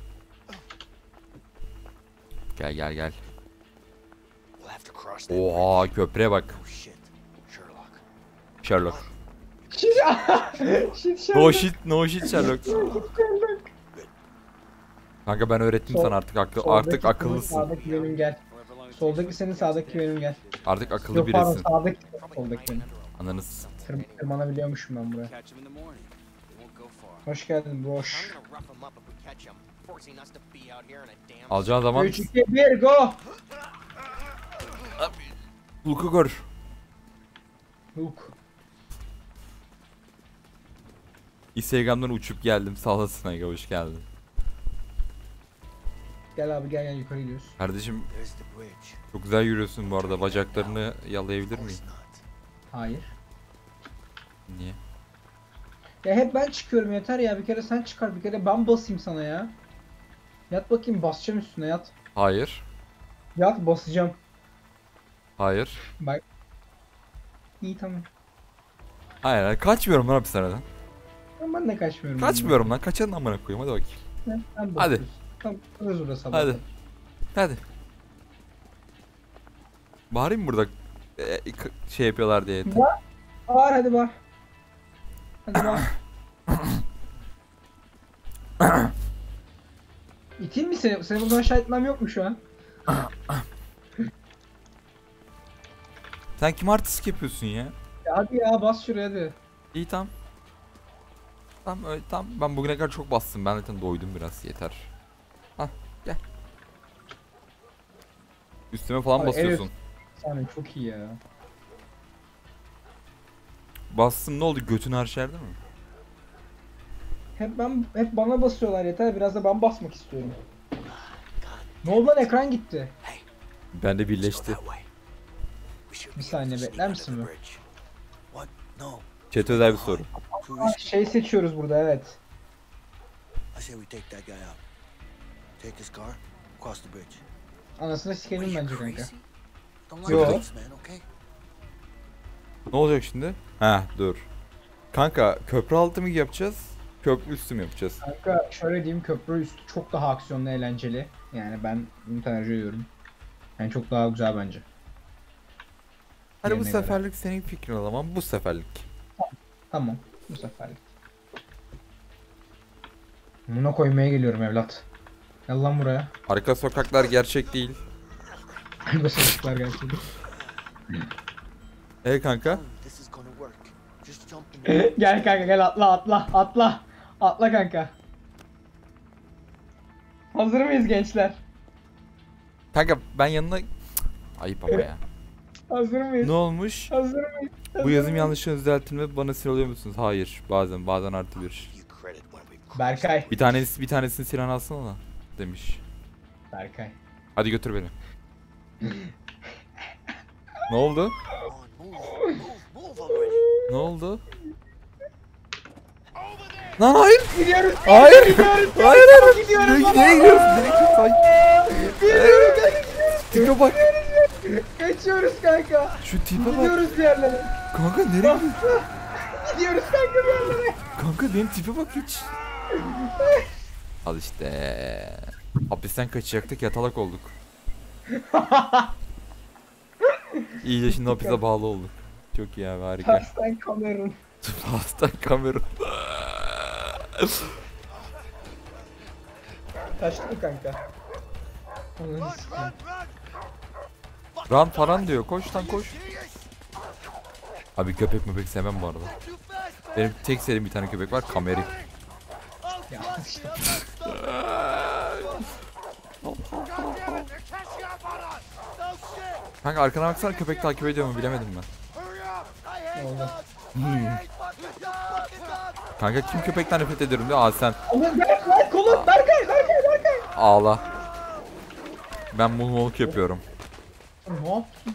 Gel. We'll have to cross that. Oha köprüye bak. Oh shit. Sherlock. Sherlock. Shit No shit Sherlock. Kanka ben öğrettim sana artık artık akıllısın. Sağdaki benim gel. Whoever loans Soldaki senin sağdaki benim gel. Artık akıllı Yok pardon birisin. sağdaki soldaki benim. Ananız. Tırmanabiliyormuşum ben buraya. Catch him in the morning. They won't go far. Hoş geldin boş. I'm gonna rough him up if we catch him. Forcing us to be out here in a damn. Alacağın zaman 3, 2, 1, go! Luke'u gör. Luke. Instagram'dan uçup geldim. Sağ olasın Aga, hoş geldin. Gel abi gel yukarı gidiyoruz. Kardeşim There's the bridge. çok güzel yürüyorsun bu arada. Bacaklarını yalayabilir miyim? Course not. Hayır. Niye? Ya hep ben çıkıyorum yeter ya, bir kere sen çıkar, bir kere ben basayım sana ya. Yat bakayım, basacağım üstüne, yat. Hayır. Yat, basacağım. Hayır. Bak. İyi tamam. Hayır, kaçmıyorum lan hapishaneden. Ben de kaçmıyorum. Kaçmıyorum lan. Kaçanın amına koyayım, hadi bakayım. Ben Hadi. basıyoruz. Tamam, kalırız burada sabah. Hadi. Hadi. Bağırayım mı burada şey yapıyorlar diye. Bağır hadi bağır. Hadi bağır. İteyim mi seni? Seni buradan aşağı etmem yok mu şu an? Sen kim artistik yapıyorsun ya? Ya hadi ya, bas şuraya hadi. İyi tamam. Tamam öyle tamam. Ben bugüne kadar çok bastım. Ben zaten doydum biraz, yeter. Hah gel. Üstüme falan Abi, basıyorsun. Sahne çok iyi ya. Bastım, ne oldu? Götün harşerde mi? Hep bana basıyorlar, yeter biraz da ben basmak istiyorum. Ne oldu lan, ekran gitti. Ben de Let's go birleşti. that way. We should Bir be able saniye, to sneak bekler under misin the mi? bridge. What? No. Chat özel bir soru. Too Ah, risky. şey seçiyoruz burada, evet. I say we take that guy out. Take his car, cross the bridge. Anasını Wait, sikelim you bence kanka. crazy? Don't like Yo. heights, man, okay? Ne olacak şimdi? Heh dur. Kanka köprü altı mı yapacağız? Köprü üstü mü yapacağız? Kanka şöyle diyeyim, köprü üstü çok daha aksiyonlu, eğlenceli. Yani ben bunu tercih ediyorum. Yani çok daha güzel bence. Hani bu Yerine göre. seferlik senin fikrin o zaman, bu seferlik. Tamam, bu seferlik. Buna koymaya geliyorum evlat. Gel lan buraya. Arka sokaklar gerçek değil. Bu sokaklar gerçekten. Kanka? This is gonna work. Just jump in the Gel kanka gel, atla. Atla kanka. Hazır mıyız gençler? Kanka ben yanına... Cık, ayıp ama ya. Hazır mıyız? Ne olmuş? Hazır mıyız? Bu yazım yanlışını düzeltme, bana sinirleniyor musunuz? Hayır. Bazen artı bir. you credit when we cross. Berkay. Bir tanesini silah alsana lan demiş. Berkay. Hadi götür beni. Ne oldu? Come on, move already. Ne oldu? Lan hayır. Gidiyoruz. Hayır. Gidiyoruz. Hayır hayır. Gidiyoruz. Nereye gidiyoruz? Nereye gidiyoruz? Hayır. Tipe bak. Kaçıyoruz kanka. Şu tipe bak. Gidiyoruz bir yerlere. Kanka nereye gidiyorsun? Gidiyoruz kanka bir yerlere. Kanka benim tipe bak hiç. Al işte. Hapisten kaçacaktık, yatalak olduk. İyice şimdi hapise bağlı olduk. Çok iyi abi, harika. Tersten kamerun. Hastan Kamerun. Taştı mı kanka? Ananı sikeyim. Run falan diyor, koş lan koş. Abi köpek möpek sevmem bu arada. Benim tek sevdiğim bir tane köpek var, Kameri. Ya işte. Kanka arkana baksana, köpek takip ediyor mu bilemedim ben. Ne oldu? Kanka kim köpekten nefret ediyorum diyor. Aa sen Aman Berkay kolum. Berkay. ağla. Ben mumoluk yapıyorum. Ne yaptın?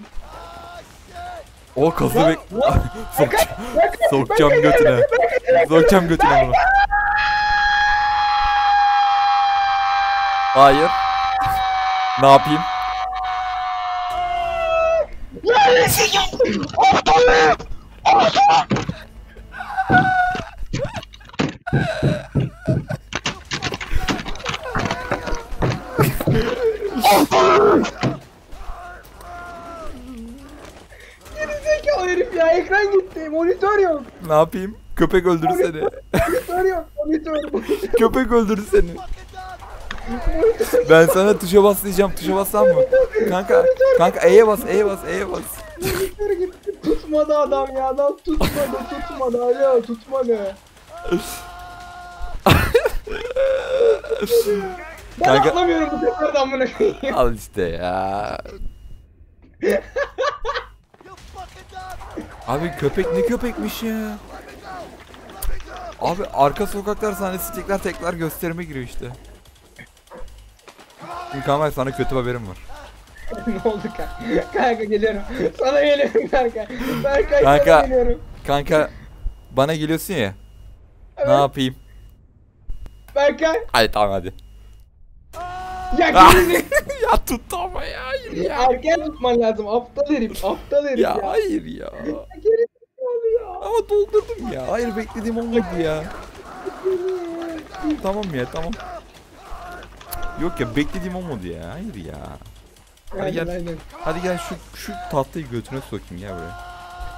O kazı bek... Sokacağım götüne. Sokacağım götüne bunu. Hayır. Ne yapayım? Gerizekalı herif ya, ekran gitti. Monitör yok. Ne yapayım? Köpek öldürür seni. Monitör yok. Monitör. Köpek öldürür seni. Ben sana tuşa bas diyeceğim. Tuşa bassam mı? Kanka E'ye bas, E'ye bas, E'ye bas. Monitör gitti. Tutmadı adam ya. Adam tutmadı. Alo tutmadı. Ben Kanka- atlamıyorum bu sefer de amına koyayım. Al işte ya. Abi köpek ne köpekmiş ya. Abi arka sokaklar sahnesi tekrar gösterime giriyor işte. Mükemmel, sana kötü haberim var. Ne oldu kanka? Kanka geliyorum. Sana geliyorum kanka. Berkay Kanka. sana geliyorum. Kanka bana geliyorsun ya. Evet. Ne yapayım? Berkay. Hadi tamam hadi. Ya Ah! gerizekalı. Ya tut ama ya, hayır ya. Erken tutman lazım. Aptal herif. Aptal herif ya. Ya hayır ya. Gerizekalı ya. Ama doldurdum ya. Hayır, beklediğim olmadı ya. Tamam ya, tamam. Yok ya, beklediğim olmadı ya. Hayır ya. Hadi gel. Aynen. Hadi gel şu tatlıyı götüne sokayım, gel buraya.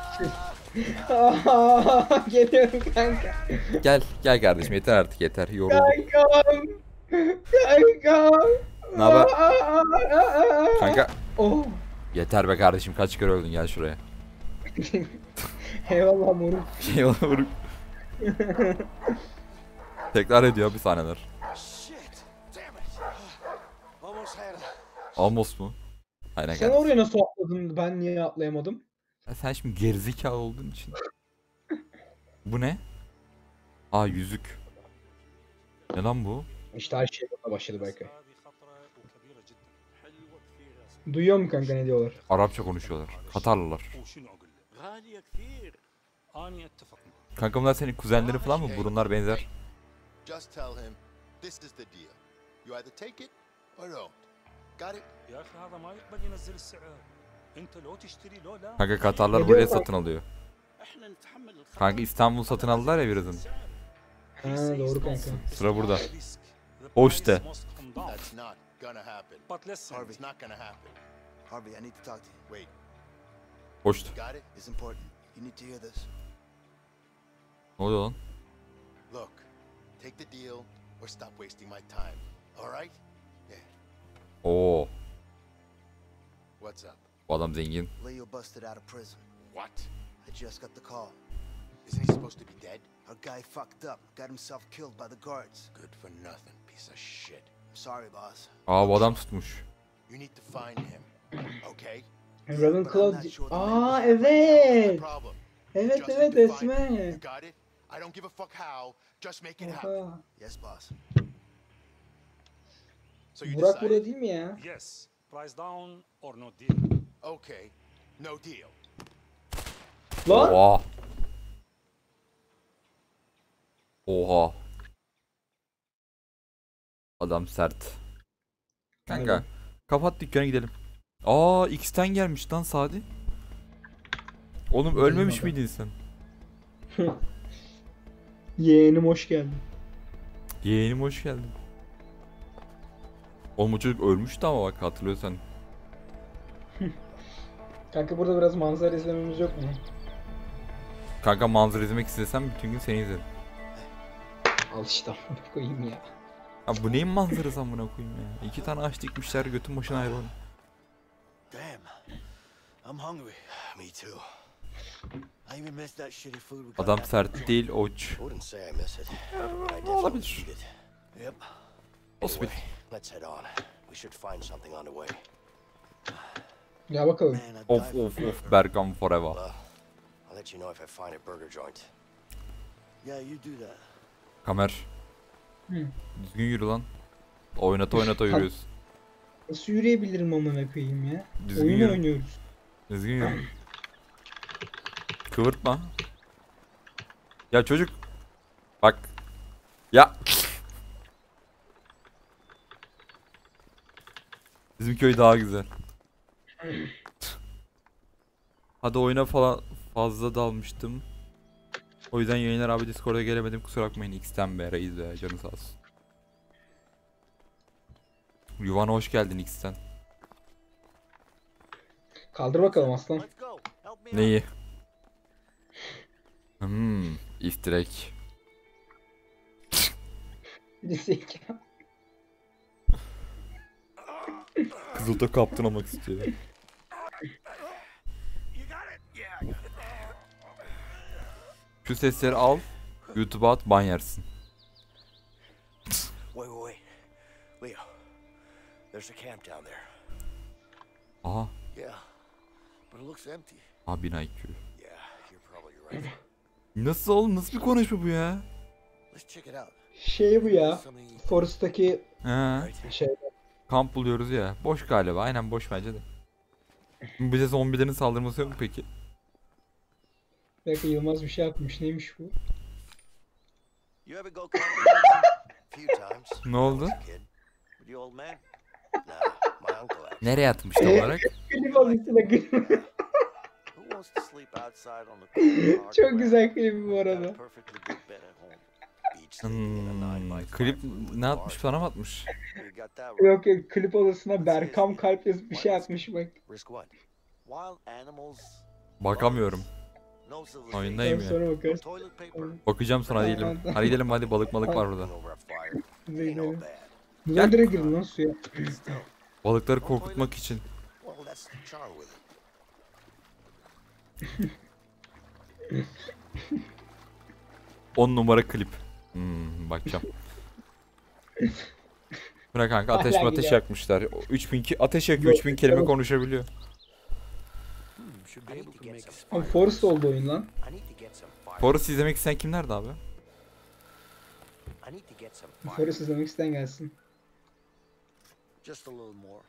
Geliyorum kanka. Gel kardeşim, yeter artık, yeter. Yoruldum. Kankam. Kankam. Ne haber? Kanka Oh. yeter be kardeşim, kaç kere öldün, gel şuraya. Eyvallah moruk. Eyvallah vuruk. Tekrar ediyor bir sahneler. Shit! Damn it! Almost had it. Almost mu? Aynen Sen kardeşim. oraya nasıl atladın? Ben niye atlayamadım? Ya sen şimdi gerizekalı olduğun için. Bu ne? Aa, yüzük. Ne lan bu? İşte her şey burada başladı Berkay. Duyuyor musun kanka ne diyorlar? Arapça konuşuyorlar. Katarlılar. غالية كثير. أنا أتفق معك. Kanka bunlar senin kuzenleri falan mı? Burunlar benzer. Just tell him this is the deal. You either take it or don't. Got it? يا أخي هذا ما يقبل ينزل السعر. أنت لو تشتري لو لا. Kanka Katarlar Ne buraya diyor satın alıyor. إحنا نتحمل الخطر. Kanka İstanbul satın aldılar ya birazını. Ha doğru kanka. Sıra burada. Hoş de. That's not gonna happen. But listen. It's not gonna happen. Harvey, I need to talk to you. Wait, Hoştu. got it? It's important. You need to hear this. Ne oluyor lan? Look, take the deal or stop wasting my time. All right? Oo, What's up? bu adam zengin. Leo busted out of prison. What? I just got the call. Isn't he supposed to be dead? Our guy fucked up, got himself killed by the guards. Good for nothing, piece of shit. I'm sorry, boss. Aa, bu adam tutmuş. You need to find him. Okay? Ravenclaw... Aa What's evet. the problem? Evet Just evet need to find him. resmen. You got it? I don't give a fuck how. Just make it happen. Oha. Yes, boss. So you Burak decided? burada değil mi ya? Yes. Price down or no deal. Okay, no deal. Lan! Oha. Oha. Adam sert. Kanka Aynen. kapat dükkanı, gidelim. Aa, X'ten gelmiş lan Sadi. Oğlum Gidelim ölmemiş adam. miydin sen? Yeğenim hoş geldin. Yeğenim hoş geldin. Oğlum bu çocuk ölmüştü ama bak, hatırlıyorsan. Kanka burada biraz manzara izlememiz yok mu? Kanka manzara izlemek istesem bütün gün seni izlerim. Al işte amına koyayım ya. Ya bu neyin manzarası amına koyayım ya? 2 tane ağaç dikmişler, götün başına ayrı. Damn. I'm hungry. Me too. I even missed that shitty food we got. Adam sert değil, oç. I wouldn't say I miss it, but I definitely Olabilir. eat it. Yep. Olsun. Anyway, let's head on. We should find something on the way. Ya bakalım. Man, I'd Of die of of, Bergam forever. Well, I'll let you know if I find a burger joint. Yeah, you do that. Kamer. Hı. Düzgün yürü lan. Oynata yürüyoruz. Nasıl yürüyebilirim amına koyayım ya? Düzgün Oyun yürü. oynuyoruz. Düzgün yürü. Kıvırtma. Ya çocuk. Bak. Ya. Bizim köy daha güzel. Hadi oyuna falan fazla dalmıştım. O yüzden yayınlar abi, Discord'a gelemedim, kusura bakmayın. X'ten be reis be, canı sağ olsun. Yuvana hoş geldin X'ten. Kaldır bakalım aslan. Let's go. Help me out. Neyi? İftirek. Birisi Kızılta kaptın olmak istiyor. You got it. Şu sesleri al. YouTube'a at, ban yersin. Wait. Leo, there's a camp down there. Aha. Yeah, but it looks empty. Aha 1000 IQ. Yeah, you're probably right. Nasıl oğlum? Nasıl bir konuşma bu ya? Let's check it out. Şey bu ya. Something Forest'taki He. şey. Kamp buluyoruz ya. Boş galiba. Aynen boş bence de. Bize zombilerin saldırması yok mu peki? Bir dakika, Yılmaz bir şey yapmış. Neymiş bu? You ever go camping? A few times. Ne oldu? When I was a kid. With your old man? Nah, my uncle actually. Nereye atmış tam olarak? Klip alışına Who wants to sleep outside on the cold, hard Çok ground? güzel klibi bu Got a arada. perfectly good bed at home. Each sleeping in a 9x5 Klip room with ne a atmış bar. sana mı atmış? You got that right. Yok klip odasına Berkam kalp yazıp bir şey atmış bak. Risk what? Wild animals. Bakamıyorum. No civilization. Oyundayım Ondan ya. sonra No bakarız. toilet paper. Bakacağım sonra hadi gidelim. Hadi gidelim hadi balık var burada. Over a fire. Hadi Ain't all gidelim. bad. Buradan direkt girdin lan suya. Still, Balıkları korkutmak için. well, that's the charm with it. 10 numara klip. Bakacağım. Bırak kanka ateş Hala ateş gidiyor. yakmışlar. 3000 ateş yakıyor, 3000 kelime konuşabiliyor. I need to get some Abi Forest oldu oyun lan. I need to get some fire. Forest izlemek isteyen kimlerdi abi? I need to get some fire. Forest izlemek isteyen gelsin. Just a little more.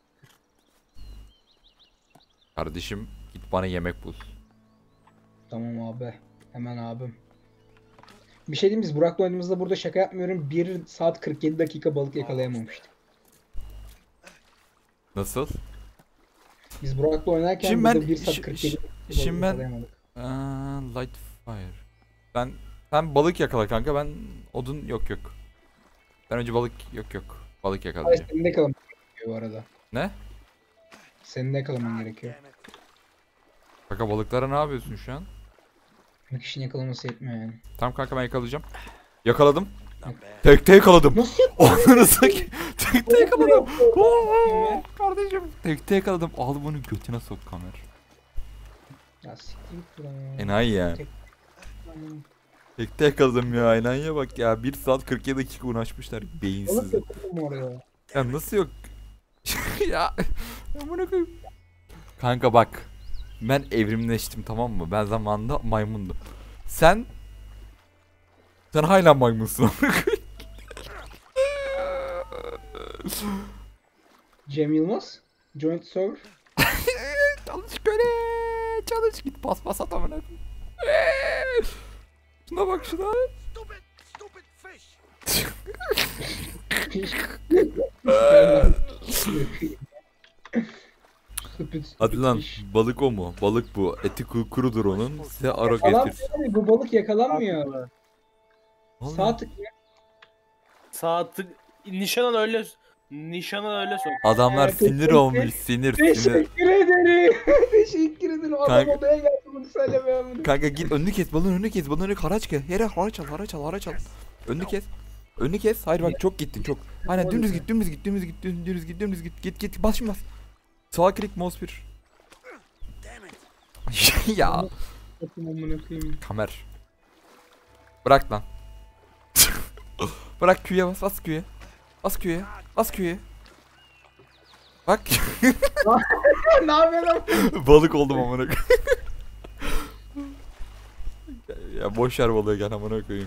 Kardeşim git bana yemek bul. Tamam abi. Hemen abim. Bir şey diyeyim, biz Burak'la oynadığımızda burada şaka yapmıyorum. 1 saat 47 dakika balık yakalayamamıştık. Nasıl? Biz Burak'la oynarken Şimdi burada ben- 1 saat şi- 47 şi- dakika balık şimdi ben- yakalayamadık. Light fire. Sen balık yakala kanka, ben odun yok. Ben önce balık yok. Balık Hayır, yakalayacağım. senin de yakalaman gerekiyor bu arada. Ne? Senin de yakalaman gerekiyor. Kanka balıklara ne yapıyorsun şu an? Bir kişinin yakalaması yetmiyor yani. Tamam kanka ben yakalayacağım. Yakaladım. Not bad. Tekte yakaladım. Nasıl Onu sak. Tekte yakaladım. yapıyorsun? Kardeşim. Tekte yakaladım. Al bunu götüne sok kamer. Ya siktir git buradan ya. Enayi ya. Tekte yakaladım ya. Enayiye bak ya. 1 saat 47 dakika uğraşmışlar. Beyinsiz. Balık yakaladım oraya. Ya nasıl yok? Ya. Amına koyayım. Kanka bak. Ben evrimleştim, tamam mı? Ben zamanında maymundum. Sen hala maymunsun. Cem Yılmaz. Joint server. Çalış köle. Çalış git pas at amına koyayım. Şuna bak şuna. Stupid fish. Hadi lan, balık o mu? Balık bu. Eti kurudur onun. Size aro Falan getir. yani, bu balık yakalanmıyor. Vallahi. Sağ tık. Saati nişanan öyle sok. Adamlar Evet, sinir evet. olmuş, sinir. Teşekkür ederim. Teşekkür ederim. Adam Kanka- odaya geldi bunu söylemeye. Kanka git önünü kes, balığın önünü kes, balığın önünü haraç kes. Yere haraç al. Önünü kes. Önünü kes. Hayır bak çok gittin çok. Aynen dümdüz git. Git bas şimdi bas. Sağ klik mouse 1. Ya Amına koyayım. kamer. Bırak lan. Bırak Q'ye bas Q'ye. Bas Q'ye. Bak Ne yapıyorsun? balık oldum amına koyayım. Ya boş ver balığı gel amına koyayım.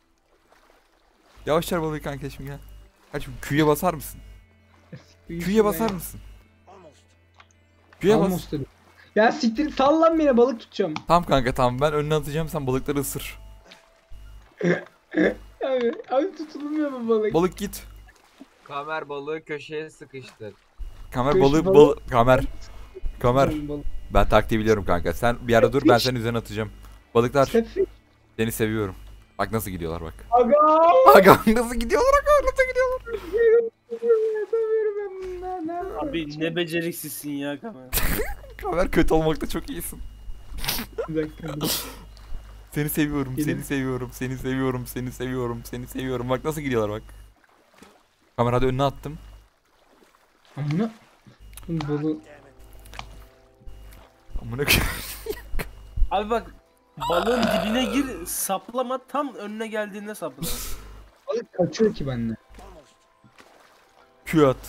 Yavaş ver balığı kanka şimdi gel. Hadi şimdi Q'ye basar mısın? Q'ye basar mısın? Q'ye bas. Almost dedim. Ya siktir sal lan beni, balık tutacağım. Tamam kanka tamam, ben önüne atacağım, sen balıkları ısır. Abi tutulmuyor bu balık. Balık git. Kamer balığı köşeye sıkıştır. Kamer Köşe balığı balığı- kamer. Balık. Ben taktiği biliyorum kanka. Sen bir yerde dur, ben senin üzerine atacağım. Balıklar Sefi. seni seviyorum. Bak nasıl gidiyorlar bak. Aga. Aga nasıl gidiyorlar aga, nasıl gidiyorlar. Yapamıyorum ben bundan. Ne yapayım? Abi ne beceriksizsin ya kamera. Kamer kötü olmakta çok iyisin. Bir dakika. dur. Seni seviyorum, Benim- seni seviyorum. Bak nasıl gidiyorlar bak. Kamer hadi önüne attım. Amına. Balığı. Amına koyayım. Abi bak balığın dibine gir saplama tam önüne geldiğinde sapla. Balık kaçıyor ki benden. Q at.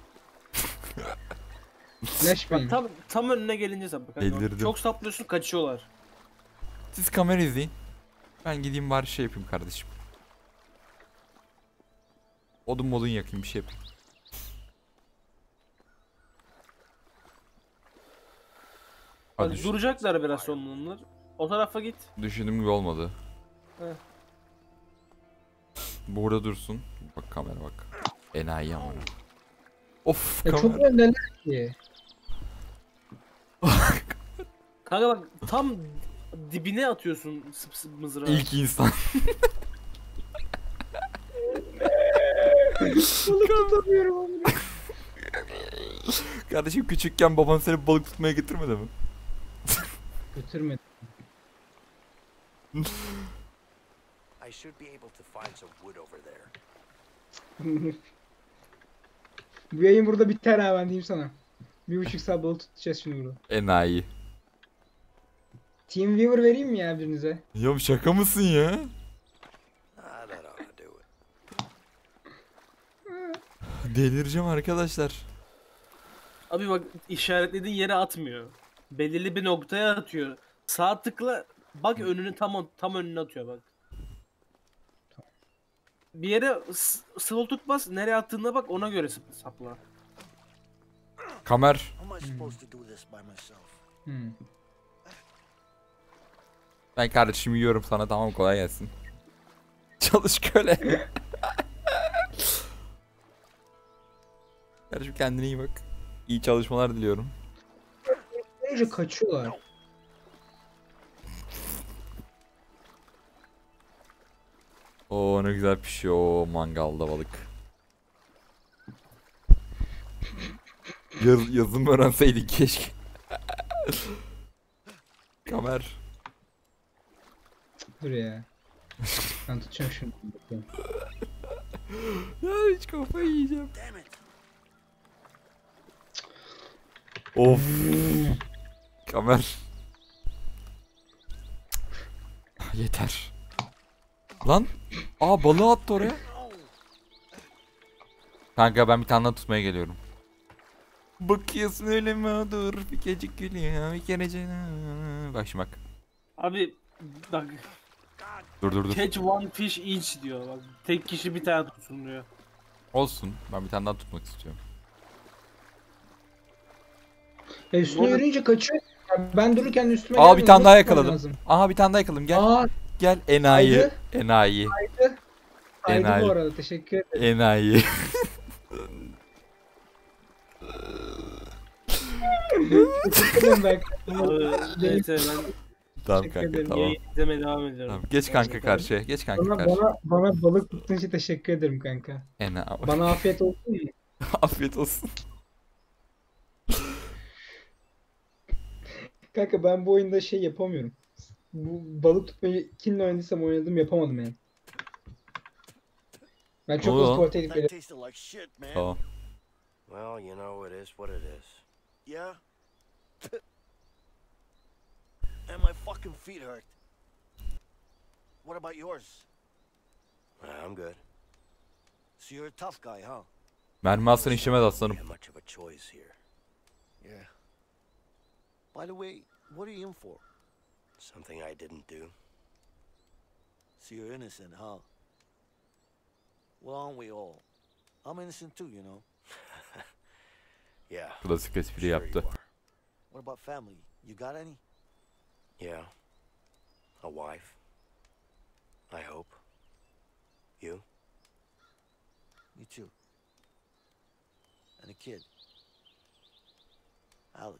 Flashbang. Bak tam önüne gelince sapla. kanka. Delirdim. Çok saplıyorsun kaçıyorlar. Siz kamera izleyin. Ben gideyim bari şey yapayım kardeşim. Odun yakayım bir şey yapayım. Hadi Hadi duracaklar biraz sonra onlar. O tarafa git. düşündüğüm gibi olmadı. Heh. Burada dursun. Bak kamera bak. Enayi amına. Of Ya çok kamera. öndeler ki. Kanka bak tam dibine atıyorsun mızrağı. İlk insan. Balık tutamıyorum onu. Kardeşim küçükken baban seni balık tutmaya getirmedi mi? Götürmedi. I should be able to find some wood over there. Bu yayın burada biter ha, ben diyeyim sana. 1,5 saat balık tutacağız şimdi burada. Enayi. Teamweaver vereyim mi ya birinize? Ya şaka mısın ya? Ah, that ought to do it. Delireceğim arkadaşlar. Abi bak işaretlediğin yere atmıyor. Belirli bir noktaya atıyor. Sağ tıkla bak önünü tam önüne atıyor bak. Bir yere sol tutmaz nereye attığına bak ona göre sapla. Kamer. How am I supposed to do this by myself? Hmm. Ben kardeşim yiyorum sana, tamam, kolay gelsin. Çalış köle. Kardeşim kendine iyi bak. İyi çalışmalar diliyorum. Önce kaçıyorlar. Oo ne güzel pişiyor o mangalda balık. Yazım öğrenseydik keşke. Kamer. Dur ya. Ben tutacağım şunu. Bakayım. Ya hiç kafayı yiyeceğim. Damn it! Of. Kamer. Yeter. Lan. Aa balığı attı oraya. Kanka ben bir tane daha tutmaya geliyorum. Bakıyorsun öyle mi? Dur bir kecik gülüyor bir kerece. Bak şimdi bak. Abi bak Dur. catch one fish each diyor bak. Tek kişi bir tane tutsun diyor. Olsun. Ben bir tane daha tutmak istiyorum. Üstüne yürüyünce kaçıyor. Ben dururken üstüme Aa bir gelmedi, tane daha nasıl tutmam yakaladım. lazım? Aha bir tane daha yakaladım. Gel. Aa, Gel enayi. Haydi. Enayi. kaydı Enayi. bu arada, teşekkür ederim. Enayi. Teşekkür ederim ben. Abi, neyse ben Tamam Teşekkür kanka ederim. tamam. izlemeye devam ediyorum. Tamam. Geç kanka karşıya. Geç kanka Bana, karşıya. bana balık tuttuğun için teşekkür ederim kanka. Bana afiyet olsun mu? Afiyet olsun. Kanka ben bu oyunda şey yapamıyorum. Bu balık tutmayı kimle oynadıysam oynadım, yapamadım yani. Ben çok Oluyor hızlı lan. tuvalete gidip That geliyorum. tasted like shit, man. Tamam. Well, you know, it is what it is. Yeah? And my fucking feet hurt. What about yours? I'm good. So you're a tough guy, huh? Mermi aslan işlemez aslanım. We have much of a choice here. Yeah. By the way, what are you in for? Something I didn't do. So you're innocent, huh? Well, aren't we all? I'm innocent too, you know. Yeah. Klasik espri sure you yaptı. are. What about family? You got any? Yeah. A wife. I hope. You? Me too. And a kid. Alex.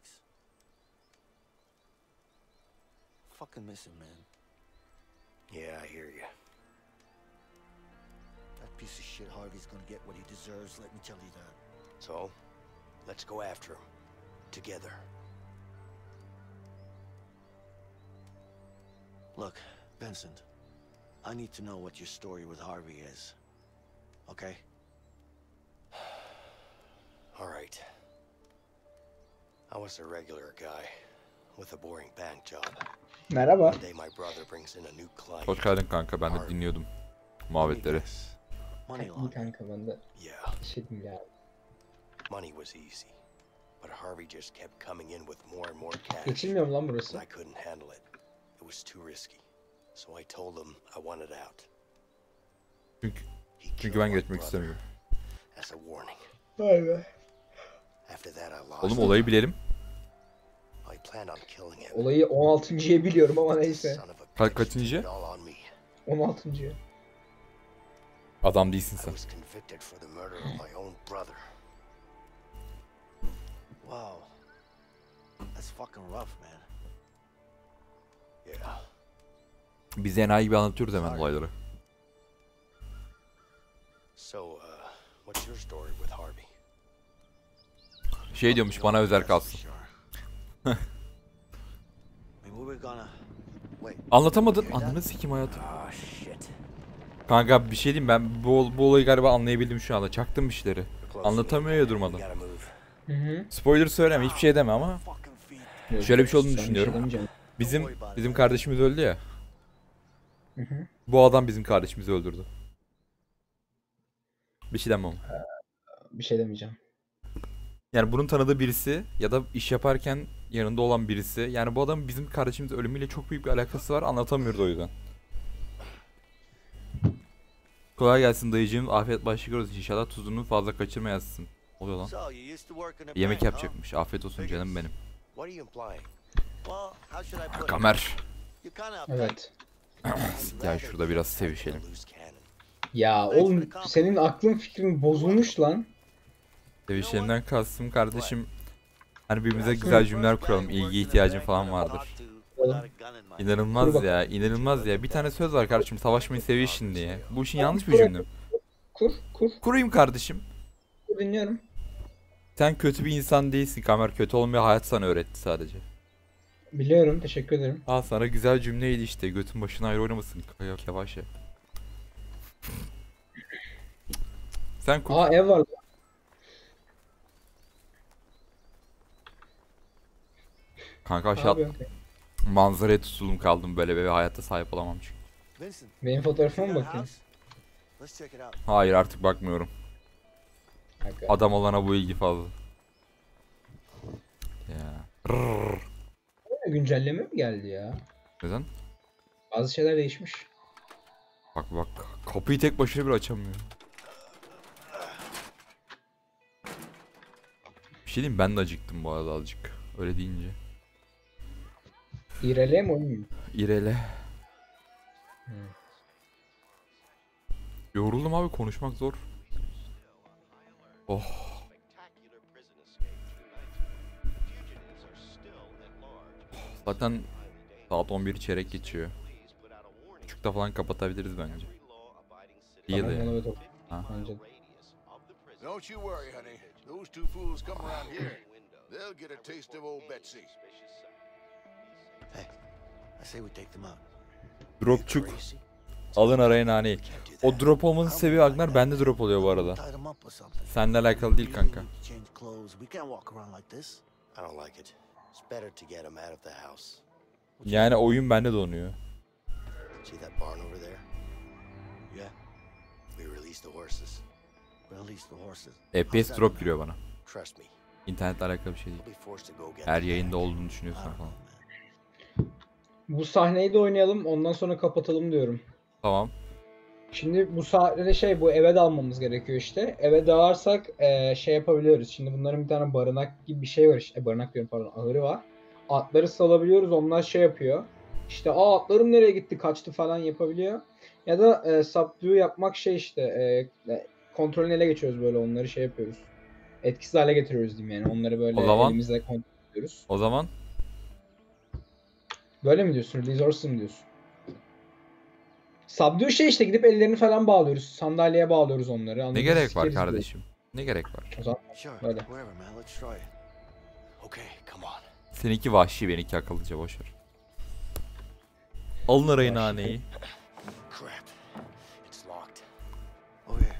Fucking miss him, man. Yeah, I hear you. That piece of shit Harvey's gonna get what he deserves, let me tell you that. So, let's go after him. Together. Look, Benson, I need to know what your story with Harvey is. Okay? All right. I was a regular guy with a boring bank job. Merhaba. One day my brother brings in a new client. Hoş geldin kanka, ben de dinliyordum muhabbetleri. Money İyi laundering. kanka ben de Yeah, şey diyeyim ya. money was easy. But Harvey just kept coming in with more and more cash. Geçilmiyor mu lan And burası? I couldn't handle it. It was too risky. So I told him I wanted out. Çünkü, He çünkü killed ben my geçmek brother istemiyorum. as a warning. Vay be. After that I lost Oğlum him. olayı bilelim. I planned on killing him. Olayı 16.'yı biliyorum ama neyse. Son of a Kaç- bitch kaçıncı? took it all on me. 16.'yı. Adam değilsin I sen. was convicted for the murder of my own brother. Wow. That's fucking rough, man. Yeah. Biz enayi gibi anlatıyoruz hemen olayları. So, what's your story with Harvey? Şey diyormuş, bana özel kalsın. I mean, we were gonna. Wait. Anlatamadın. Ananı sikim hayatım. Oh, shit. Kanka bir şey diyeyim, ben bu olayı galiba anlayabildim şu anda. Çaktım işleri. Anlatamıyor ya durmadan. We gotta move. Hı hı. Spoiler söyleme, hiçbir şey deme ama Fucking feet. şöyle bir şey olduğunu Ben bir şey düşünüyorum. demeyeceğim. Bizim kardeşimiz öldü ya. Hı hı. Bu adam bizim kardeşimizi öldürdü. Bir şey demem. Bir şey demeyeceğim. Yani bunun tanıdığı birisi ya da iş yaparken yanında olan birisi. Yani bu adamın bizim kardeşimiz ölümüyle çok büyük bir alakası var. Anlatamıyoruz o yüzden. Kolay gelsin dayıcığım. Afiyet başlıyoruz. İnşallah tuzunu fazla kaçırmayasın. Oluyor lan. So you used to work in a Yemek bank, huh? yapacakmış. Afiyet olsun canım benim. What are you implying? Well, how should I put it? Kamer. You kinda Evet. Gel şurada biraz sevişelim. Loose cannon. Ya oğlum senin aklın fikrin bozulmuş lan. Sevişelimden kastım kardeşim. Hani birbirimize güzel cümleler kuralım. İlgi ihtiyacın falan vardır. İnanılmaz ya, inanılmaz ya. Bir tane söz var kardeşim, savaşmayı sevişin diye. Bu işin yanlış bir cümle. Kur. Kurayım kardeşim. Dinliyorum. Sen kötü bir insan değilsin. Kamer kötü olmayı hayat sana öğretti sadece. Biliyorum. Teşekkür ederim. Al sana güzel cümleydi işte. Götün başına ayrı oynamasın. Yavaş ya. Sen kur. Aa ev var lan. Kanka Abi, aşağı okey. manzaraya tutulum kaldım böyle ve hayatta sahip olamam çünkü. Vincent, Benim you fotoğrafıma mı got a bakayım? house? Let's check it out. Hayır artık bakmıyorum. Aga. Adam olana bu ilgi fazla. Ya. Rrrr. Güncelleme mi geldi ya? Neden? Bazı şeyler değişmiş. Bak bak. Kapıyı tek başına bile açamıyor. Bir şey diyeyim, ben de acıktım bu arada azıcık. Öyle deyince. İrele mi oyun mu? İrele. Yoruldum abi, konuşmak zor. Oh. Zaten saat 11 çeyrek geçiyor. Buçukta falan kapatabiliriz bence. İyi de Tamam, yani. evet, Ha. bence de. Don't you worry, honey. Those two fools come around here. They'll get a taste of old Betsy. Hey, I say we take them out. Dropçuk. Alın arayın hani. O drop olmasının sebebi Agnar, bende drop oluyor bu arada. Tie them up or something. Seninle alakalı değil kanka. We need to change clothes. We can't walk around like this. I don't like it. It's better to get him out of the house. Yani oyun bende donuyor. See that barn over there? Yeah, We released the horses. release the horses. FPS drop giriyor bana. Trust me. İnternetle alakalı bir şey değil. I'll be forced to go get Her them yayında back. olduğunu düşünüyorsan falan. Bu sahneyi de oynayalım, ondan sonra kapatalım diyorum. Tamam. Şimdi bu sahnede bu eve dalmamız gerekiyor işte. Eve dalarsak şey yapabiliyoruz. Şimdi bunların bir tane barınak gibi bir şey var işte. Barınak diyorum, pardon, ahırı var. Atları salabiliyoruz, onlar şey yapıyor. İşte atlarım nereye gitti, kaçtı falan yapabiliyor. Ya da subdue yapmak kontrolünü ele geçiyoruz, böyle onları şey yapıyoruz. Etkisiz hale getiriyoruz diyeyim yani. Onları böyle O zaman- elimizle kontrol ediyoruz. O zaman Böyle mi diyorsun? Release horses mi diyorsun? Subdue işte gidip ellerini falan bağlıyoruz. Sandalyeye bağlıyoruz onları. ne Anladın mı? gerek var Sikeriz kardeşim? Ne gerek var? O zaman Sure, Böyle. wherever, man. Let's try it. Okay, come on. Seninki vahşi, benimki akıllıca, boşver. Alın arayın Vahşi. haneyi. Crap. It's locked. Over here.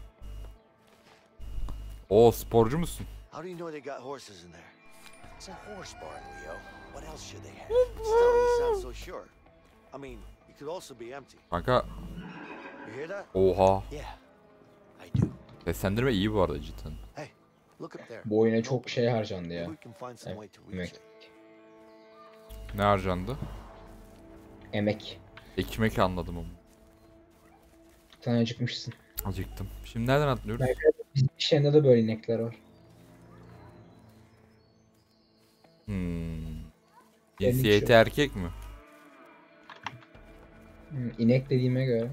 Oo, sporcu musun? How do you know they got horses in there? It's a horse barn, Leo. What else should they have? It's still sound so sure. I mean, it could also be empty. Kanka You hear that? oha. Yeah, I do. Seslendirme iyi bu arada cidden. Hey, look up there. Bu oyuna çok şey harcandı ya. Maybe we can find some way to reach Emek. it. Ne harcandı? Emek. Ekmek anladım ama. Sen acıkmışsın. Acıktım. Şimdi nereden atlıyoruz? Bizim iş yerinde de böyle inekler var. Cinsiyeti erkek mi? İnek dediğime göre.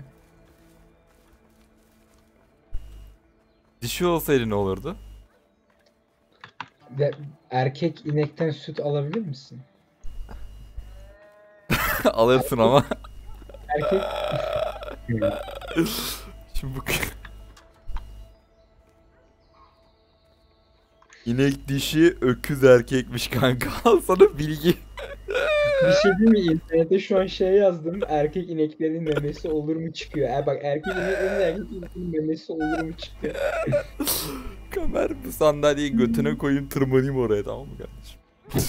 Dişi olsaydı ne olurdu? Ve erkek inekten süt alabilir misin? Alırsın ama. Erkek Şimdi bu İnek dişi, öküz erkekmiş kanka. Al sana bilgi. bir şey değil mi? İnternette şu an şey yazdım. Erkek ineklerin memesi olur mu çıkıyor. Bak erkek ineklerin memesi olur mu çıkıyor. Kamer bu sandalyeyi götüne koyayım tırmanayım oraya, tamam mı kardeşim?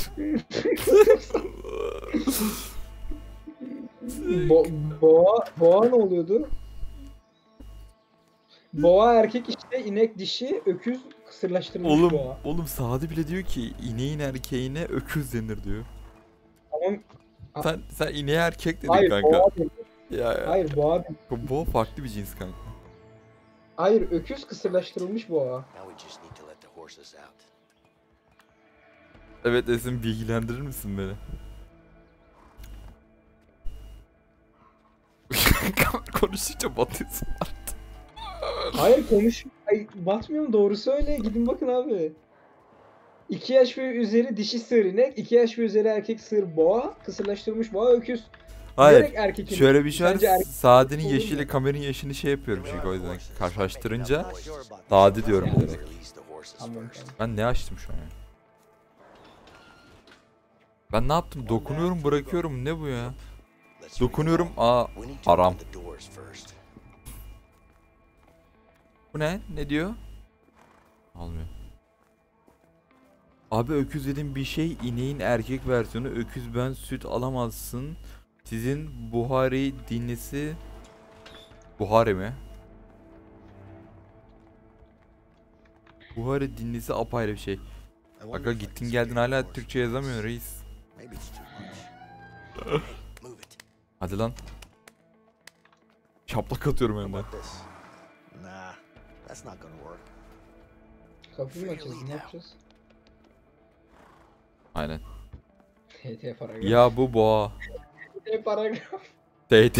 Boğa ne oluyordu? Boğa erkek işte, inek dişi, öküz kısırlaştırılmış boğa. Oğlum Sadi bile diyor ki ineğin erkeğine öküz denir diyor. Tamam. Sen ineğe erkek dedin Hayır, kanka. boğa dedi. Ya. Hayır boğa. Boğa farklı bir cins kanka. Hayır, öküz kısırlaştırılmış boğa. Now we just need to let the horses out. Evet Esin, bilgilendirir misin beni? Konuştukça batıyorsun artık. Hayır batmıyorum, doğru söyle. Gidin bakın abi. 2 yaş ve üzeri dişi sığır inek, 2 yaş ve üzeri erkek sığır boğa, kısırlaştırılmış boğa öküz. Hayır. Direkt erkek inek. Şöyle bir şey var. Sence erkek Saadet'in olur mu? yaşıyla kameranın yaşını şey yapıyorum çünkü o yüzden karşılaştırınca Not sure about this. Sadi diyorum Let's direkt. release the horses Anladım. first. Ben ne açtım şu an ya? Ben ne yaptım? Dokunuyorum, bırakıyorum. Ne bu ya? Let's Dokunuyorum. recall. Aa, We need to haram. open the doors first. Bu ne? Ne diyor? Almıyor. Abi öküz dediğim bir şey ineğin erkek versiyonu. Öküz ben süt alamazsın. Sizin Buhari dinlisi... Buhari mi? Buhari dinlisi apayrı bir şey. I wonder Aga if I gittin can geldin scare the hala horses Türkçe yazamıyor reis. Maybe it's too much. Hey, move it. Hadi lan. Şaplak atıyorum How önünden. about this? Nah, that's not gonna work. Kapıyı mı açacağız? Ne yapacağız? Aynen. TT paragraf. Ya bu boğa. TT paragraf. TT.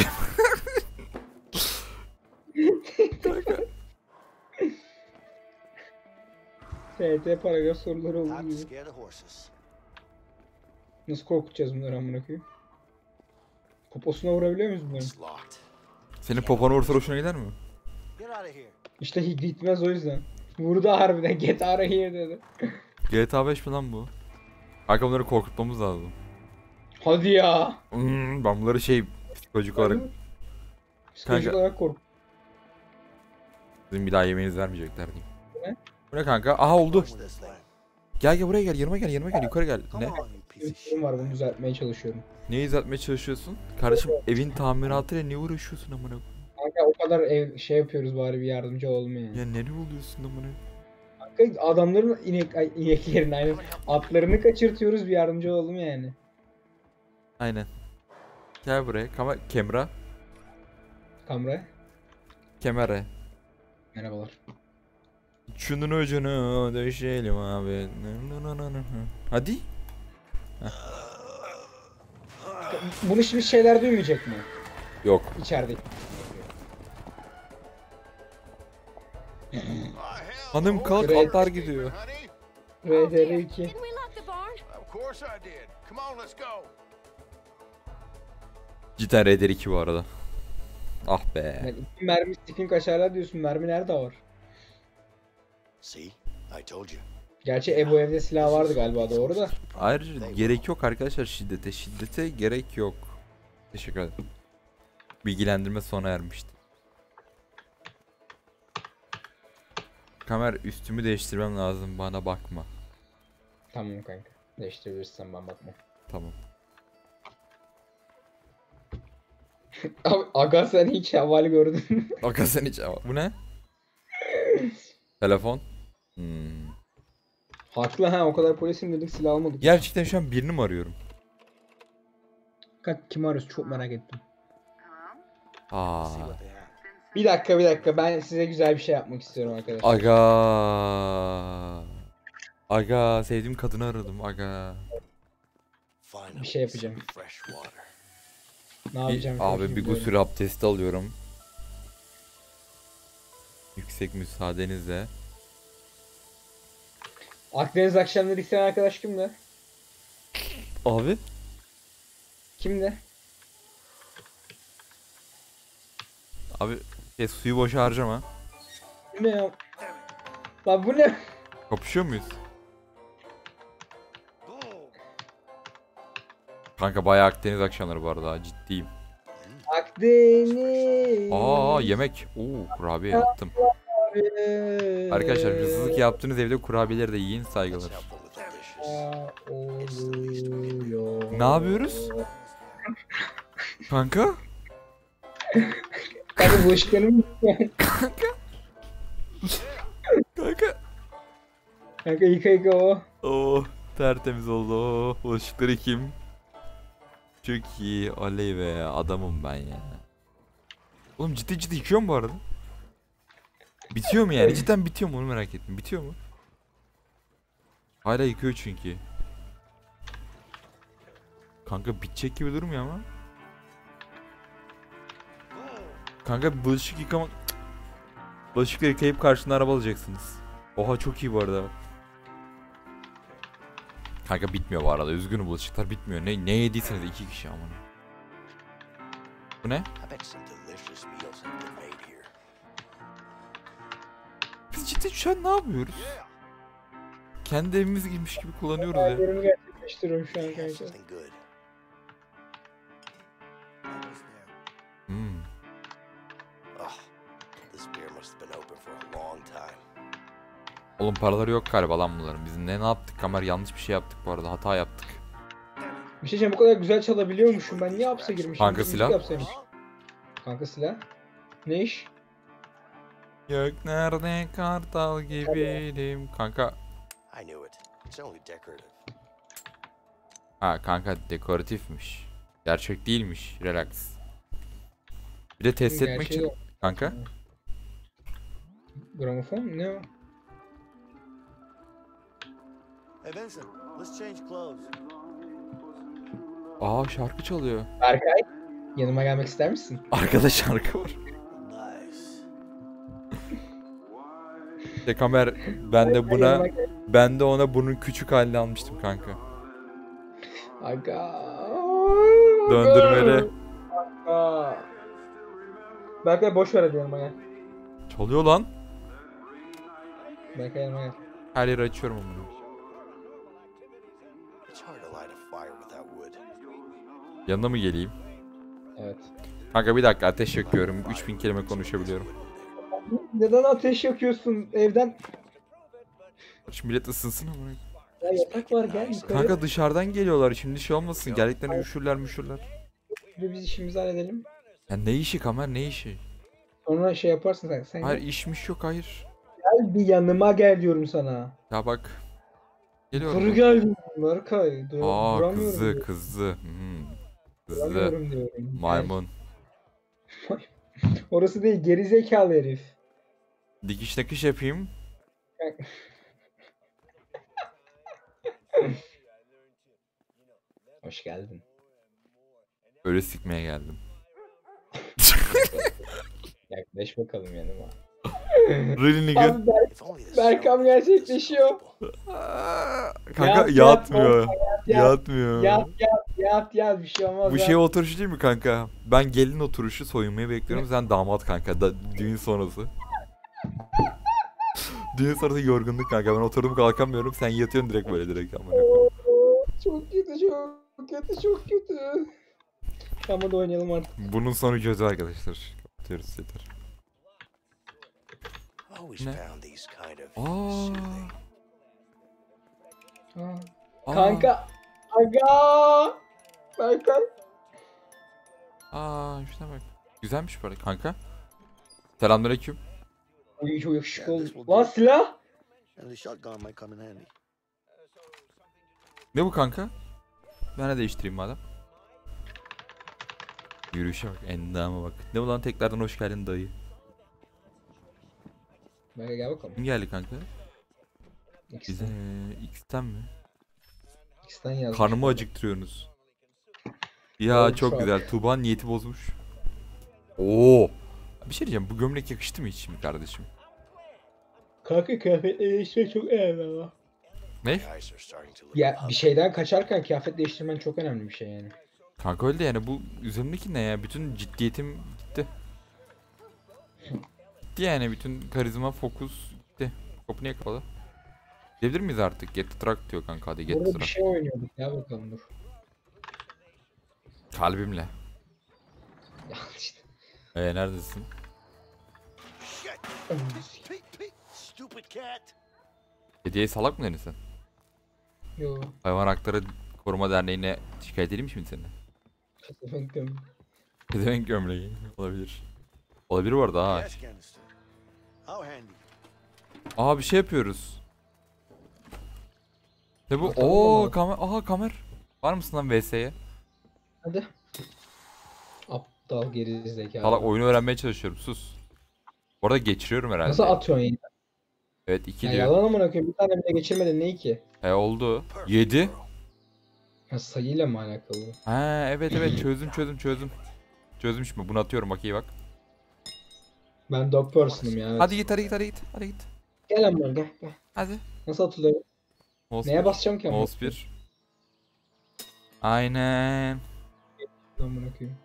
TT paragraf soruları Time to oluyor. scare the horses. Nasıl korkutacağız bunları amına koyayım? Poposuna vurabiliyor muyuz bunları? It's locked. Senin popona vursa hoşuna gider mi? Get out of here. İşte gitmez o yüzden. Vurdu harbiden, get out of here dedi. GTA 5 mi lan bu? Kanka bunları korkutmamız lazım. Hadi ya. Ben bunları şey psikolojik olarak Psikolojik Kanka. olarak kork. sizin bir daha yemeğinizi vermeyecekler diyeyim. Ne? Bu ne kanka? Aha oldu. Push this thing. Gel buraya gel, yanıma gel, yukarı gel. Come Ne? on, you piece Bir of shit. sorun var, bunu düzeltmeye çalışıyorum. Neyi izletmeye çalışıyorsun? Kardeşim evin tamiratıyla niye uğraşıyorsun amına koyayım? Kanka o kadar şey yapıyoruz, bari bir yardımcı olalım yani. Ya nereye oluyorsun amına? Kanka adamların ineklerini, aynen atlarını kaçırtıyoruz, bir yardımcı olalım yani. Aynen. Gel buraya. Kemra. Kamera. Kemere. Merhabalar. Şunun ucunu döşeyelim abi. Hadi. Bunu şimdi şeyler duymayacak mı? Yok. İçeride. Ah, hell, Hanım the kalk, horses atlar are gidiyor. honey. RDR2. Didn't we lock the barn? Of course I did. Come on, let's go. Cidden Raider 2 bu arada. Ah be. Yani 2 mermi sipin kaçarlar diyorsun, mermi nerede var? See? I told you. Gerçi Ebu evde silah vardı galiba, doğru da. Ayrıca gerek yok arkadaşlar şiddete. Şiddete gerek yok. Teşekkür ederim. Bilgilendirme sona ermişti. Kamer üstümü değiştirmem lazım, bana bakma. Tamam kanka. Değiştirebilirsin, ben bakma. Tamam. Abi, aga sen hiç haval gördün mü? Aga sen hiç... Bu ne? Telefon. Haklı ha, o kadar polisim dedik, silah almadık. Gerçekten şu an birini mi arıyorum? Kimi arıyorsun, çok merak ettim. Aa. See what they have. Bir dakika, ben size güzel bir şey yapmak istiyorum arkadaşlar. Aga. Aga sevdiğim kadını aradım aga. Finally, Bir şey yapacağım. some fresh water. Ne yapacağım? Abi bir bilmiyorum. gusül abdesti alıyorum. Yüksek müsaadenizle. Akdeniz akşamları isteyen arkadaş kimdi? Abi. Kimdi? Abi suyu boşa harcama. Bu ne ya? Lan bu ne? Kapışıyor muyuz? Kanka bayağı Akdeniz akşamları bu arada, ciddiyim. Akdeniz. Aa yemek. Oo kurabiye yaptım. Arkadaşlar hırsızlık yaptığınız evde kurabiyeleri de yiyin, saygılar. Help them with the dishes. Oluyor. Ne yapıyoruz? Kanka? Kanka bulaşıklarım Kanka? Kanka yıka o. Oh tertemiz oldu. Oh, bulaşıkları kim? Çok iyi. Oley be, adamım ben ya. Oğlum ciddi yıkıyor mu bu arada? Bitiyor mu yani? Cidden bitiyor mu, onu merak ettim. Bitiyor mu? Hala yıkıyor çünkü. Kanka bitecek gibi durmuyor ama. Kanka bulaşık yıkamak... Bulaşıkları yıkayıp karşına araba alacaksınız. Oha çok iyi bu arada. Kanka bitmiyor bu arada. Üzgünüm, bulaşıklar bitmiyor. Ne yediyseniz 2 kişi aman. Bu ne? I bet some delicious meals have been made here. Biz cidden şu an ne yapıyoruz? Kendi evimiz girmiş gibi kullanıyoruz ya. Hayallerimi gerçekleştiriyorum şu an They have kanka. something good. Hmm. Oh, this beer must have been open for a long time. Oğlum paraları yok galiba lan bunların. Biz ne yaptık Kamer? Yanlış bir şey yaptık bu arada. Hata yaptık. Bir şey diyeceğim, bu kadar güzel çalabiliyormuşum. Ben niye hapse girmişim? Kanka Müzik silah. yapsaymış. Kanka silah. Ne iş? Göklerde kartal gibiydim. Kanka. I knew it. It's only decorative. Ha kanka dekoratifmiş. Gerçek değilmiş. Relax. Bir de test etmek Gerçeği için. yok. Kanka. Gramofon ne o? Hey Vincent, let's change clothes. Aa şarkı çalıyor. Berkay, yanıma gelmek ister misin? Arkada şarkı var. Nice. Kamer ben de ona bunun küçük halini almıştım kanka. Aga. Döndürmeli. Aga. Berkay boş ver, hadi yanıma gel. Çalıyor lan. Berkay yanıma gel. Her yeri açıyorum onu. It's hard to light a fire without wood. Yanına mı geleyim? Evet. Kanka bir dakika, ateş yakıyorum. 3000 kelime konuşabiliyorum. Neden ateş yakıyorsun evden? Şimdi millet ısınsın ama. Ya yatak var, gel yukarı. Kanka dışarıdan geliyorlar, şimdi şey olmasın. Geldiklerinde üşürler. Biz işimizi halledelim. Ya ne işi Kamer, ne işi? Sonra şey yaparsın sen. Sen Hayır işmiş yok, hayır. gel bir yanıma gel diyorum sana. Ya bak. Yukarı Geliyorum. gel diyorum Berkay. Aa Duramıyorum kızdı. diyorum. Kızdı. Duramıyorum diyorum. Maymun. Orası değil, gerizekalı herif. Dikiş nakış yapayım. Hoş geldin. Öyle sikmeye geldim. Yaklaş bakalım yanıma. Really nigga. Abi If only the Berkam sound gerçekleşiyor. was Kanka Yat, yatmıyor. yat. Yatmıyor. Yat bir şey olmaz. Bu ya. şey oturuşu değil mi kanka? Ben gelin oturuşu, soyunmayı bekliyorum. Sen damat kanka. Düğün sonrası. Düğün sonrası yorgunluk kanka. Ben oturdum kalkamıyorum. Sen yatıyorsun direkt böyle direkt. Ama Çok kötü. Tamam hadi oynayalım artık. bunun sonu kötü arkadaşlar. Kapatıyoruz yeter. always Ne? found these kind of Aa. soothing. Kanka. Aga. Berkay. Aa şuna bak. Güzelmiş bu arada kanka. Selamünaleyküm. Uy çok yakışıklı oldu. Lan silah! And the shotgun might come in handy. Ne bu kanka? Ben de değiştireyim madem. Yürüyüşe bak, endama bak. Ne bu lan, tekrardan hoş geldin dayı. Gel bakalım. Kim geldi kanka? Bize X'ten. X'ten mi? X'ten yazmış. Karnımı acıktırıyorsunuz. Ya Oğlum, çok şu güzel. Tuğba niyeti bozmuş. Oo. Bir şey diyeceğim. Bu gömlek yakıştı mı hiç şimdi kardeşim? Kanka kıyafetleri değiştirmek çok önemli ama. Ne? Eyes are starting to look Ya bir up. şeyden kaçarken kıyafet değiştirmen çok önemli bir şey yani. Kanka öyle de yani bu üzerimdeki ne ya? Bütün ciddiyetim gitti. Gitti yani, bütün karizma, fokus gitti. Kapı niye kapalı? Gidebilir miyiz artık? Get the truck diyor kanka, hadi get the Burada bir truck. şey oynuyorduk ya bakalım dur. Kalbimle. Ya işte. Neredesin? Shit! Pete, Pete! Stupid cat! Hediye salak mı dedin sen? Yo. Hayvan Hakları Koruma Derneği'ne şikayet edeyim mi şimdi seni? Kasafen göm. Pezevenk gömleği. Olabilir. Olabilir bu arada ha. Yes, canister. How handy. Aa bir şey yapıyoruz. Ne bu? Bakalım Oo ama. kamer. Aha kamer. Var mısın lan VS'ye? Hadi. Aptal geri zekalı. Salak, oyunu öğrenmeye çalışıyorum, sus. Bu arada geçiriyorum herhalde. Nasıl atıyorsun yine? Evet 2 Ya diyor. yalan amına koyayım. Bir tane bile geçirmedin ne ki? Oldu. 7. Ha, sayıyla mı alakalı? Ha evet çözdüm. Çözdüm şimdi, bunu atıyorum bak, iyi bak. Ben dog person'ım ya. Evet. Hadi git. Gel lan buraya gel. Hadi. Nasıl atılıyor? Mouse Neye bir. basacağım ki amına Mouse 1. Aynen. amına koyayım?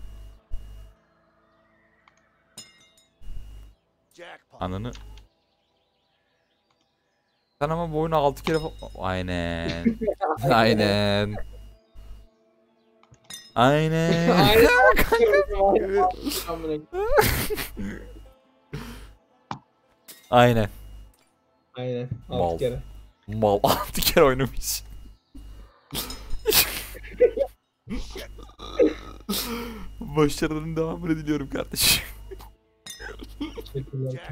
Jackpot. Ananı. Sen ama bu oyunu 6 kere Aynen. Aynen. Aynen. Aynen. Amına koyayım. Aynen. Aynen. Mal. 6 kere. Mal 6 kere oynamış. Başarıların devamını diliyorum kardeşim. Teşekkürler.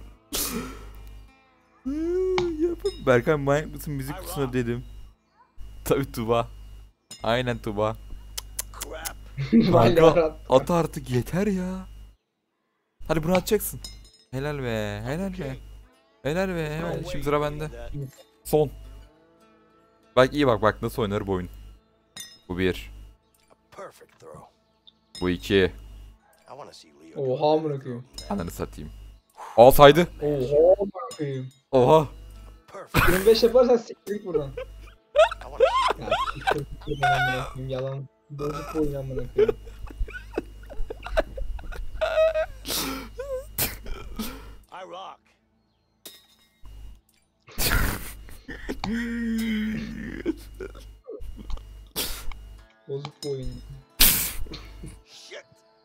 Yapın. Berkay manyak mısın müzik kutusuna dedim. Tabi Tuba. Aynen Tuba. Crap. Kanka at artık yeter ya. Hadi bunu atacaksın. Helal be, helal be. Helal be, helal. Şimdi sıra bende. Son. Bak iyi bak nasıl oynar bu oyun. Bu 1. Perfect throw. Bu 2. I want to see Leo. do Oha a amına better koyayım. throw than that. Ananı satayım. Aa saydı. Oha amına koyayım. Oha. Perfect. 25 yaparsan siktir buradan. I want to see. Ya siktir amına koyayım yalan. Bozuk bu oyun amına koyayım. I rock. Bozuk bu oyun. Shit.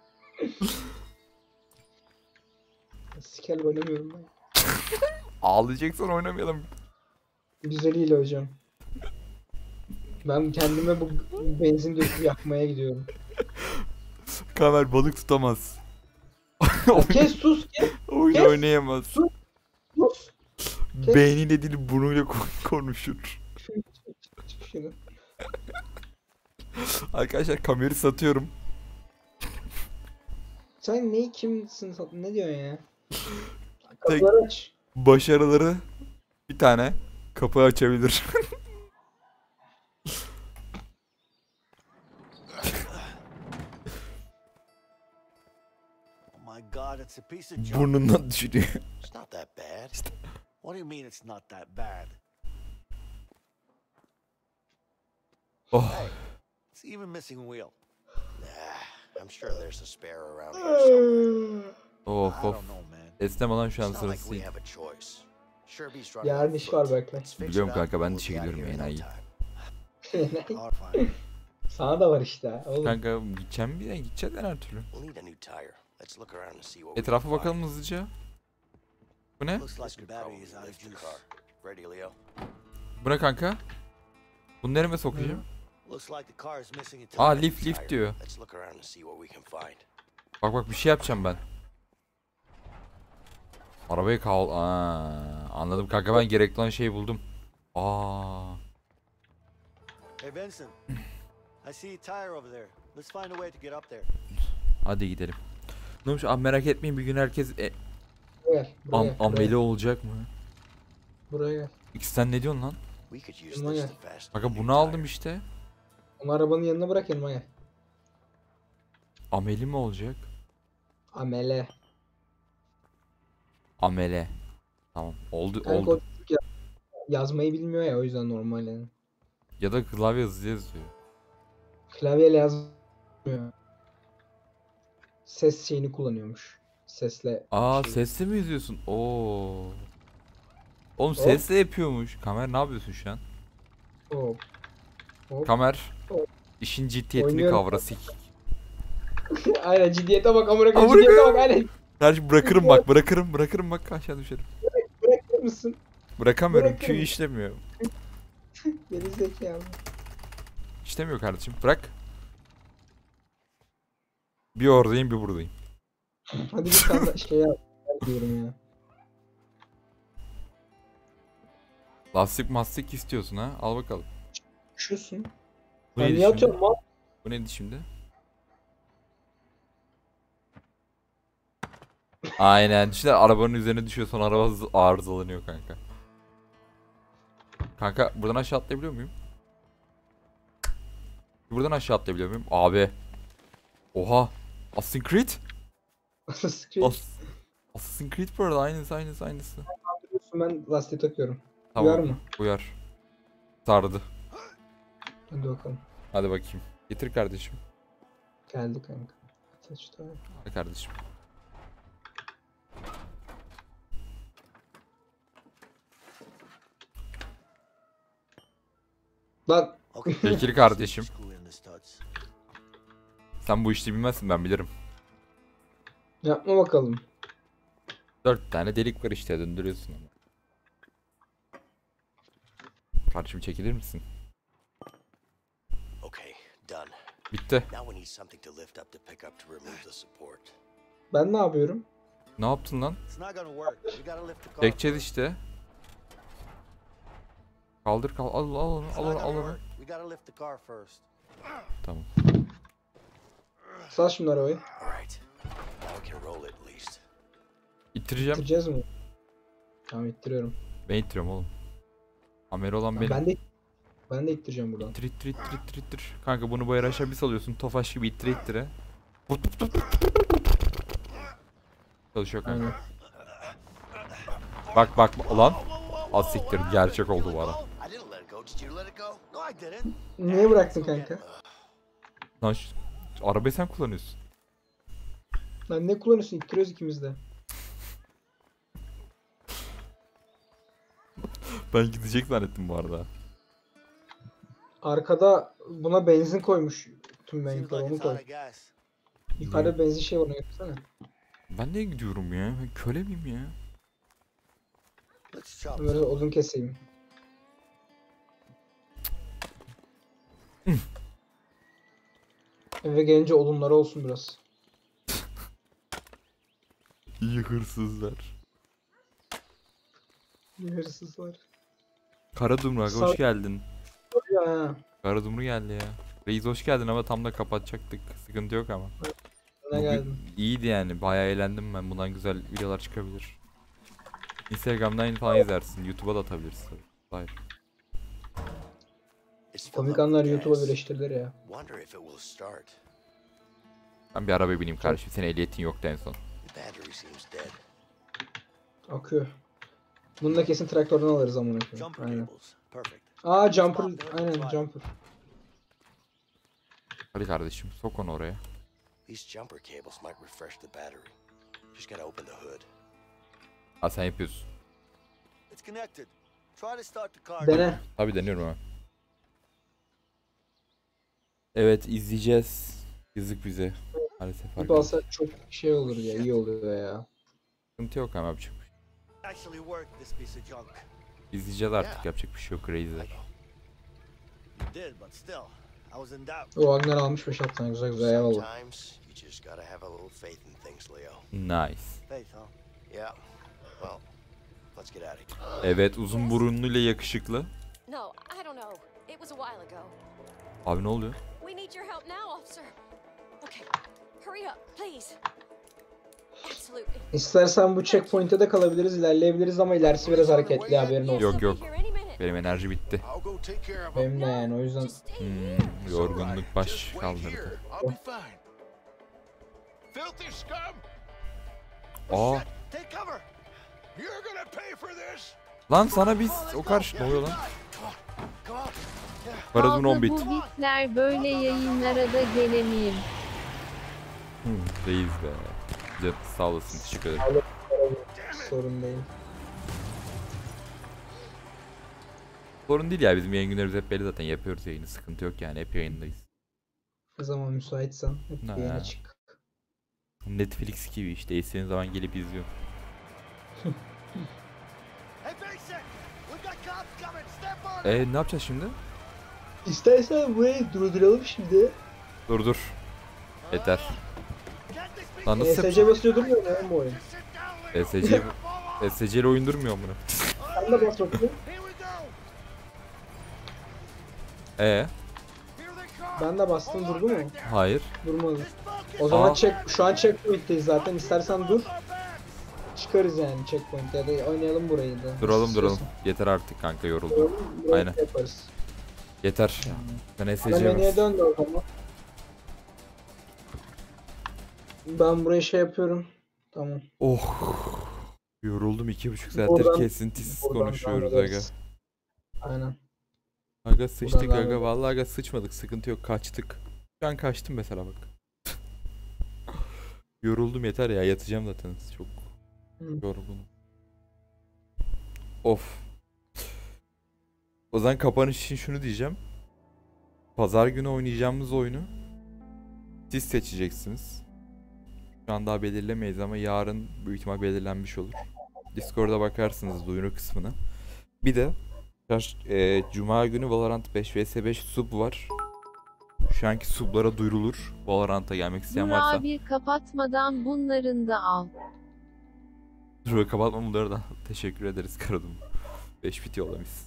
Sikel oynamıyorum ben. Ağlayacaksan oynamayalım. Güzeliyle hocam. Ben kendime bu benzin döküp yakmaya gidiyorum. Kamer balık tutamaz. Ya kes sus kes Oyun kes. oynayamaz. sus. kes. Beyniyle değil burnuyla konuşur. Çık şunu. Arkadaşlar kamerayı satıyorum. Sen neyi kimsin satın ne diyorsun ya? Tek- Kapıları aç. Başarıları bir tane kapı açabilir. Oh my God, it's a piece of junk. Burnundan düşürüyor. It's not that bad. What do you mean it's not that bad? Oh. Hey, it's even missing a wheel. Nah, I'm sure there's a spare around here somewhere. Of I of. don't know, man. Esnem alan şu an It's not like sırası we değil. have a choice. Sherby's running Yarın on iş var foot. belki. Let's fix Biliyorum it up kanka, ben and de işe we'll be out gidiyorum of here in no enayi. time. All fine. Sana da var işte oğlum. Kanka gideceğim bir de gideceğiz her türlü. We'll need a new tire. Let's look around and see what we Etrafa can find. bakalım hızlıca. Bu ne? Looks like This the could battery is probably out of lift the juice. car. Ready, Leo? Bu ne kanka? Bunu nereye sokacağım? Looks like the car is missing a Aa tire. lif diyor. Let's look around and see what we can find. Bak bir şey yapacağım ben. Arabayı anladım kanka, ben gerekli olan şeyi buldum. Hey Vincent, I see a tire over there. Let's find a way to get up there. Hadi gidelim. Ne olmuş? Merak etmeyin, bir gün herkes Gel. Buraya, ameli olacak mı? Buraya gel. Sen ne diyorsun lan? We could use Yanıma this gel. to fasten a Kanka new bunu aldım tire. işte. Onu arabanın yanına bırak, yanıma gel. Ameli mi olacak? Amele. Amele. Tamam oldu Kanka oldu. o çocuk yazmayı bilmiyor ya, o yüzden normal yani. Ya da klavye hızlı yazıyor. Klavyeyle yazmıyor. Ses şeyini kullanıyormuş. Sesle. şey- Sesle mi yazıyorsun? Oğlum sesle yapıyormuş. Kamer ne yapıyorsun şu an? Hop. Hop. Kamer Hop. işin ciddiyetini Oynuyorum. kavra sik. Aynen ciddiyete bak, amına koyayım, Amına ciddiyete bak, aynen. Her şey bırakırım bak aşağı düşerim. Bırakır mısın? Bırakamıyorum. Q Bırakırım. işlemiyor. Geri zekalı. İşlemiyor kardeşim. Bırak. Bir oradayım bir buradayım. Hadi bir tane daha şey yap. Diyorum ya. Lastik istiyorsun ha? Al bakalım. Üşüyorsun. Bu Ben neydi niye şimdi? atıyorum lan? Bu neydi şimdi? Aynen. Düşünsene arabanın üzerine düşüyor, sonra araba arızalanıyor kanka. Kanka buradan aşağı atlayabiliyor muyum? Buradan aşağı atlayabiliyor muyum? Abi. Oha. Assassin's Creed? Assassin's Creed bu arada, aynısı. Ben lastiği takıyorum. Tamam. Uyar mı? Uyar. Sardı. Hadi bakalım. Hadi bakayım. Getir kardeşim. Geldi kanka. Saç tane. Hadi kardeşim. Lan Okay. Bekir kardeşim. Screw in the studs. Sen bu işi bilmezsin, ben bilirim. yapma bakalım. 4 tane delik var işte, döndürüyorsun ama. Kardeşim çekilir misin? Okay, done. Bitti. Now we need something to lift up to pick up to remove the support. Ben ne yapıyorum? Ne yaptın lan? It's not gonna work. We gotta lift the car. Çekeceğiz first. işte. Kaldır al onu It's al not onu gonna al onu. work. We gotta lift the car first. Tamam. Sal şimdi arabayı. Alright. Now we can roll it at least. İttireceğim. İttireceğiz mi? Tamam, ittiriyorum. Ben ittiriyorum oğlum. Ameli olan benim. Ben de ittireceğim buradan. İttir. Kanka bunu bu yere aşağı bir salıyorsun. Tofaş gibi ittire. Çalışıyor kanka. Aynen. Bak lan. Az siktir, gerçek oldu bu ara. I didn't let it go. Did you let it go? No, I didn't. Niye bıraktın kanka? Lan arabayı sen kullanıyorsun. Lan ne kullanıyorsun? İttiriyoruz ikimiz de. Ben gidecek zannettim bu arada. Arkada buna benzin koymuş. Tüm Seems benimkiler, like onu it's koy. out of gas. Yukarıda benzin şey var, onu yapsana. Ben niye gidiyorum ya? Ben köle miyim ya? Let's chop Böyle some. odun keseyim. Eve gelince odunları olsun biraz. İyi hırsızlar. Hırsızlar. Karadumru Sağ- hoş geldin. Ya, Karadumru geldi ya. Reis hoş geldin ama tam da kapatacaktık. Sıkıntı yok ama. ne Bugün geldim. iyiydi yani. Bayağı eğlendim ben. Bundan güzel videolar çıkabilir. Instagram'dan falan izlersin. YouTube'a da atabilirsin tabii. Hayır. It's filled Komik up anlar with YouTube'a gas. birleştirdiler ya. Wonder if it will start. Ben bir arabaya bineyim kardeşim. Senin ehliyetin yoktu en son. The battery seems dead. Akıyor. Bunu da kesin traktörden alırız amına koyayım. Jumper Aynen. cables. Perfect. Aa jumper, aynen jumper. Hadi kardeşim sok onu oraya. These jumper cables might refresh the battery. Just gotta open the hood. Ha sen yapıyorsun. It's connected. Try to start the car. Dene. Tabii deniyorum hemen. Evet izleyeceğiz. Yazık bize. Maalesef İp arkadaşlar. alsak çok şey olur ya, iyi oluyor ya. Sıkıntı yok ama yapacak bir şey. Actually worked this piece of junk. İzleyeceğiz artık, yapacak bir şey yok, crazy. You did, but still, was in doubt. O Wagner almış 5-6 tane güzel güzel eyvallah. Sometimes you just gotta have a little faith in things, Leo. Nice. Faith, huh? Yeah. Well, let's get out of here. Evet, uzun burunluyla yakışıklı. No, I don't know. It was a while ago. Abi ne oluyor? We need your help now, officer. Okay, hurry up, please. Absolutely. İstersen bu checkpoint'e de kalabiliriz, ilerleyebiliriz ama ilerisi biraz hareketli, haberin olsun. Yok yok. Benim enerji bitti. I'll go take care of Benim de yani o yüzden Yorgunluk baş Just wait kaldırdı. here. I'll be fine. Filthy scum! Aa, Take cover. You're gonna pay for this! lan sana biz o karşı ne oluyor lan? Come on. Parazon Abla 10 bit. bu bitler böyle yayınlara da gelemeyim. Reis be. Canım, sağ olasın, teşekkür ederim. sorun değil. Sorun değil ya, bizim yayın günlerimiz hep belli zaten, yapıyoruz yayını, sıkıntı yok yani, hep yayındayız. Ne zaman müsaitsen hep Ha. yayına çık. Netflix gibi işte, istediğin zaman gelip izliyorum. Hey, face it. We got cops coming. Step on it. Ne yapacağız şimdi? İstersen burayı durduralım şimdi. Dur. Yeter. Get this piece Lan nasıl ESC yapacağız? basıyor durmuyor mu bu oyun? SC ile oyun durmuyor bunu. Sen de bas bakayım. Here we go. Ee, Here they come. Ben de bastım, durdu mu? hayır. Durmadı. O zaman Aa. şu an checkpoint'teyiz zaten, istersen dur. Çıkarız yani checkpoint'e ya da oynayalım burayı da. Duralım. Yeter artık kanka, yoruldum. Burayı Aynen. yaparız. Yeter. Ben Bana SC'ye menüye bas. dön de o zaman. Ben buraya şey yapıyorum. Tamam. Oh. Yoruldum, 2,5 saattir Buradan- kesintisiz buradan konuşuyoruz devam aga. ederiz. Aynen. Aga sıçtık Buradan aga, devam vallahi aga sıçmadık, sıkıntı yok, kaçtık. Şu an kaçtım mesela bak. Yoruldum, yeter ya, yatacağım zaten, çok Hı. yorgunum. Of. O zaman kapanış için şunu diyeceğim. Pazar günü oynayacağımız oyunu siz seçeceksiniz. Şu an daha belirlemeyiz ama yarın büyük ihtimal belirlenmiş olur. Discord'a bakarsınız duyuru kısmına. Bir de Cuma günü Valorant 5 vs 5 sub var. Şu anki sublara duyurulur. Valorant'a gelmek isteyen Dur varsa. abi kapatmadan bunların da al. Dur kapatma bunları da. Teşekkür ederiz Karadum. 5 bit yollamışsın.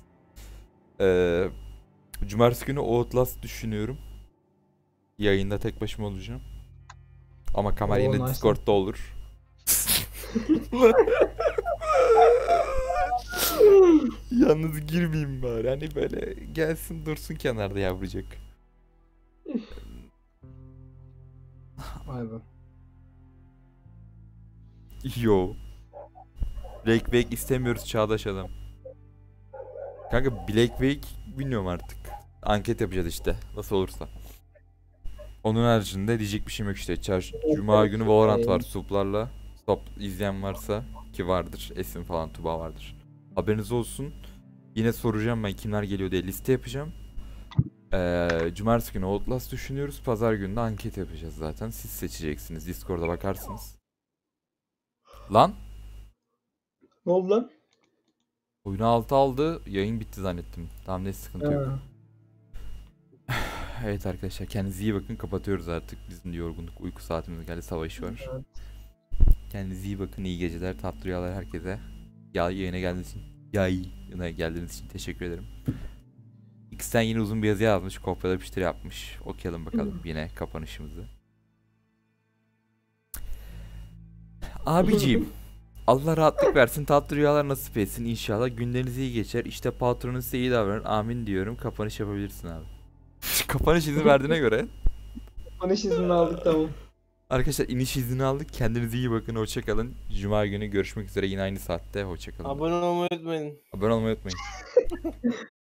Cumartesi günü Outlast düşünüyorum. Yayında tek başıma olacağım. Ama kamera Oo, yine nice. Discord'da olur. Yalnız girmeyeyim bari. Hani böyle gelsin dursun kenarda yavrucak. Vay be. Yo. Black Wake istemiyoruz çağdaş adam. Kanka Black Wake bilmiyorum artık. Anket yapacağız işte. Nasıl olursa. Onun haricinde diyecek bir şeyim yok işte. Cuma günü Valorant var suplarla. Stop izleyen varsa ki vardır. Esin falan, Tuba vardır. Haberiniz olsun. Yine soracağım ben kimler geliyor diye liste yapacağım. Cumartesi günü Outlast düşünüyoruz. Pazar günü de anket yapacağız zaten. Siz seçeceksiniz. Discord'a bakarsınız. Lan. Ne oldu lan? Oyunu 6 aldı. Yayın bitti zannettim. Tamam, ne sıkıntı yok. Ha. Evet arkadaşlar, kendinize iyi bakın. Kapatıyoruz artık. Bizim de yorgunluk, uyku saatimiz geldi. Savaş var. Evet. Kendinize iyi bakın. İyi geceler. Tatlı rüyalar herkese. Yayına geldiğiniz için teşekkür ederim. X'ten yine uzun bir yazı yazmış. Kopyala yapıştır yapmış. Okuyalım bakalım yine kapanışımızı. Abiciğim. Allah rahatlık versin, tatlı rüyalar nasip etsin inşallah. Günleriniz iyi geçer. İşte patronun size iyi davranır. Amin diyorum. Kapanış yapabilirsin abi. Kapanış izni verdiğine göre. Kapanış izni aldık, tamam. Arkadaşlar iniş izni aldık. Kendinize iyi bakın. Hoşça kalın. Cuma günü görüşmek üzere yine aynı saatte. Hoşça kalın. Abone olmayı unutmayın. Abone olmayı unutmayın.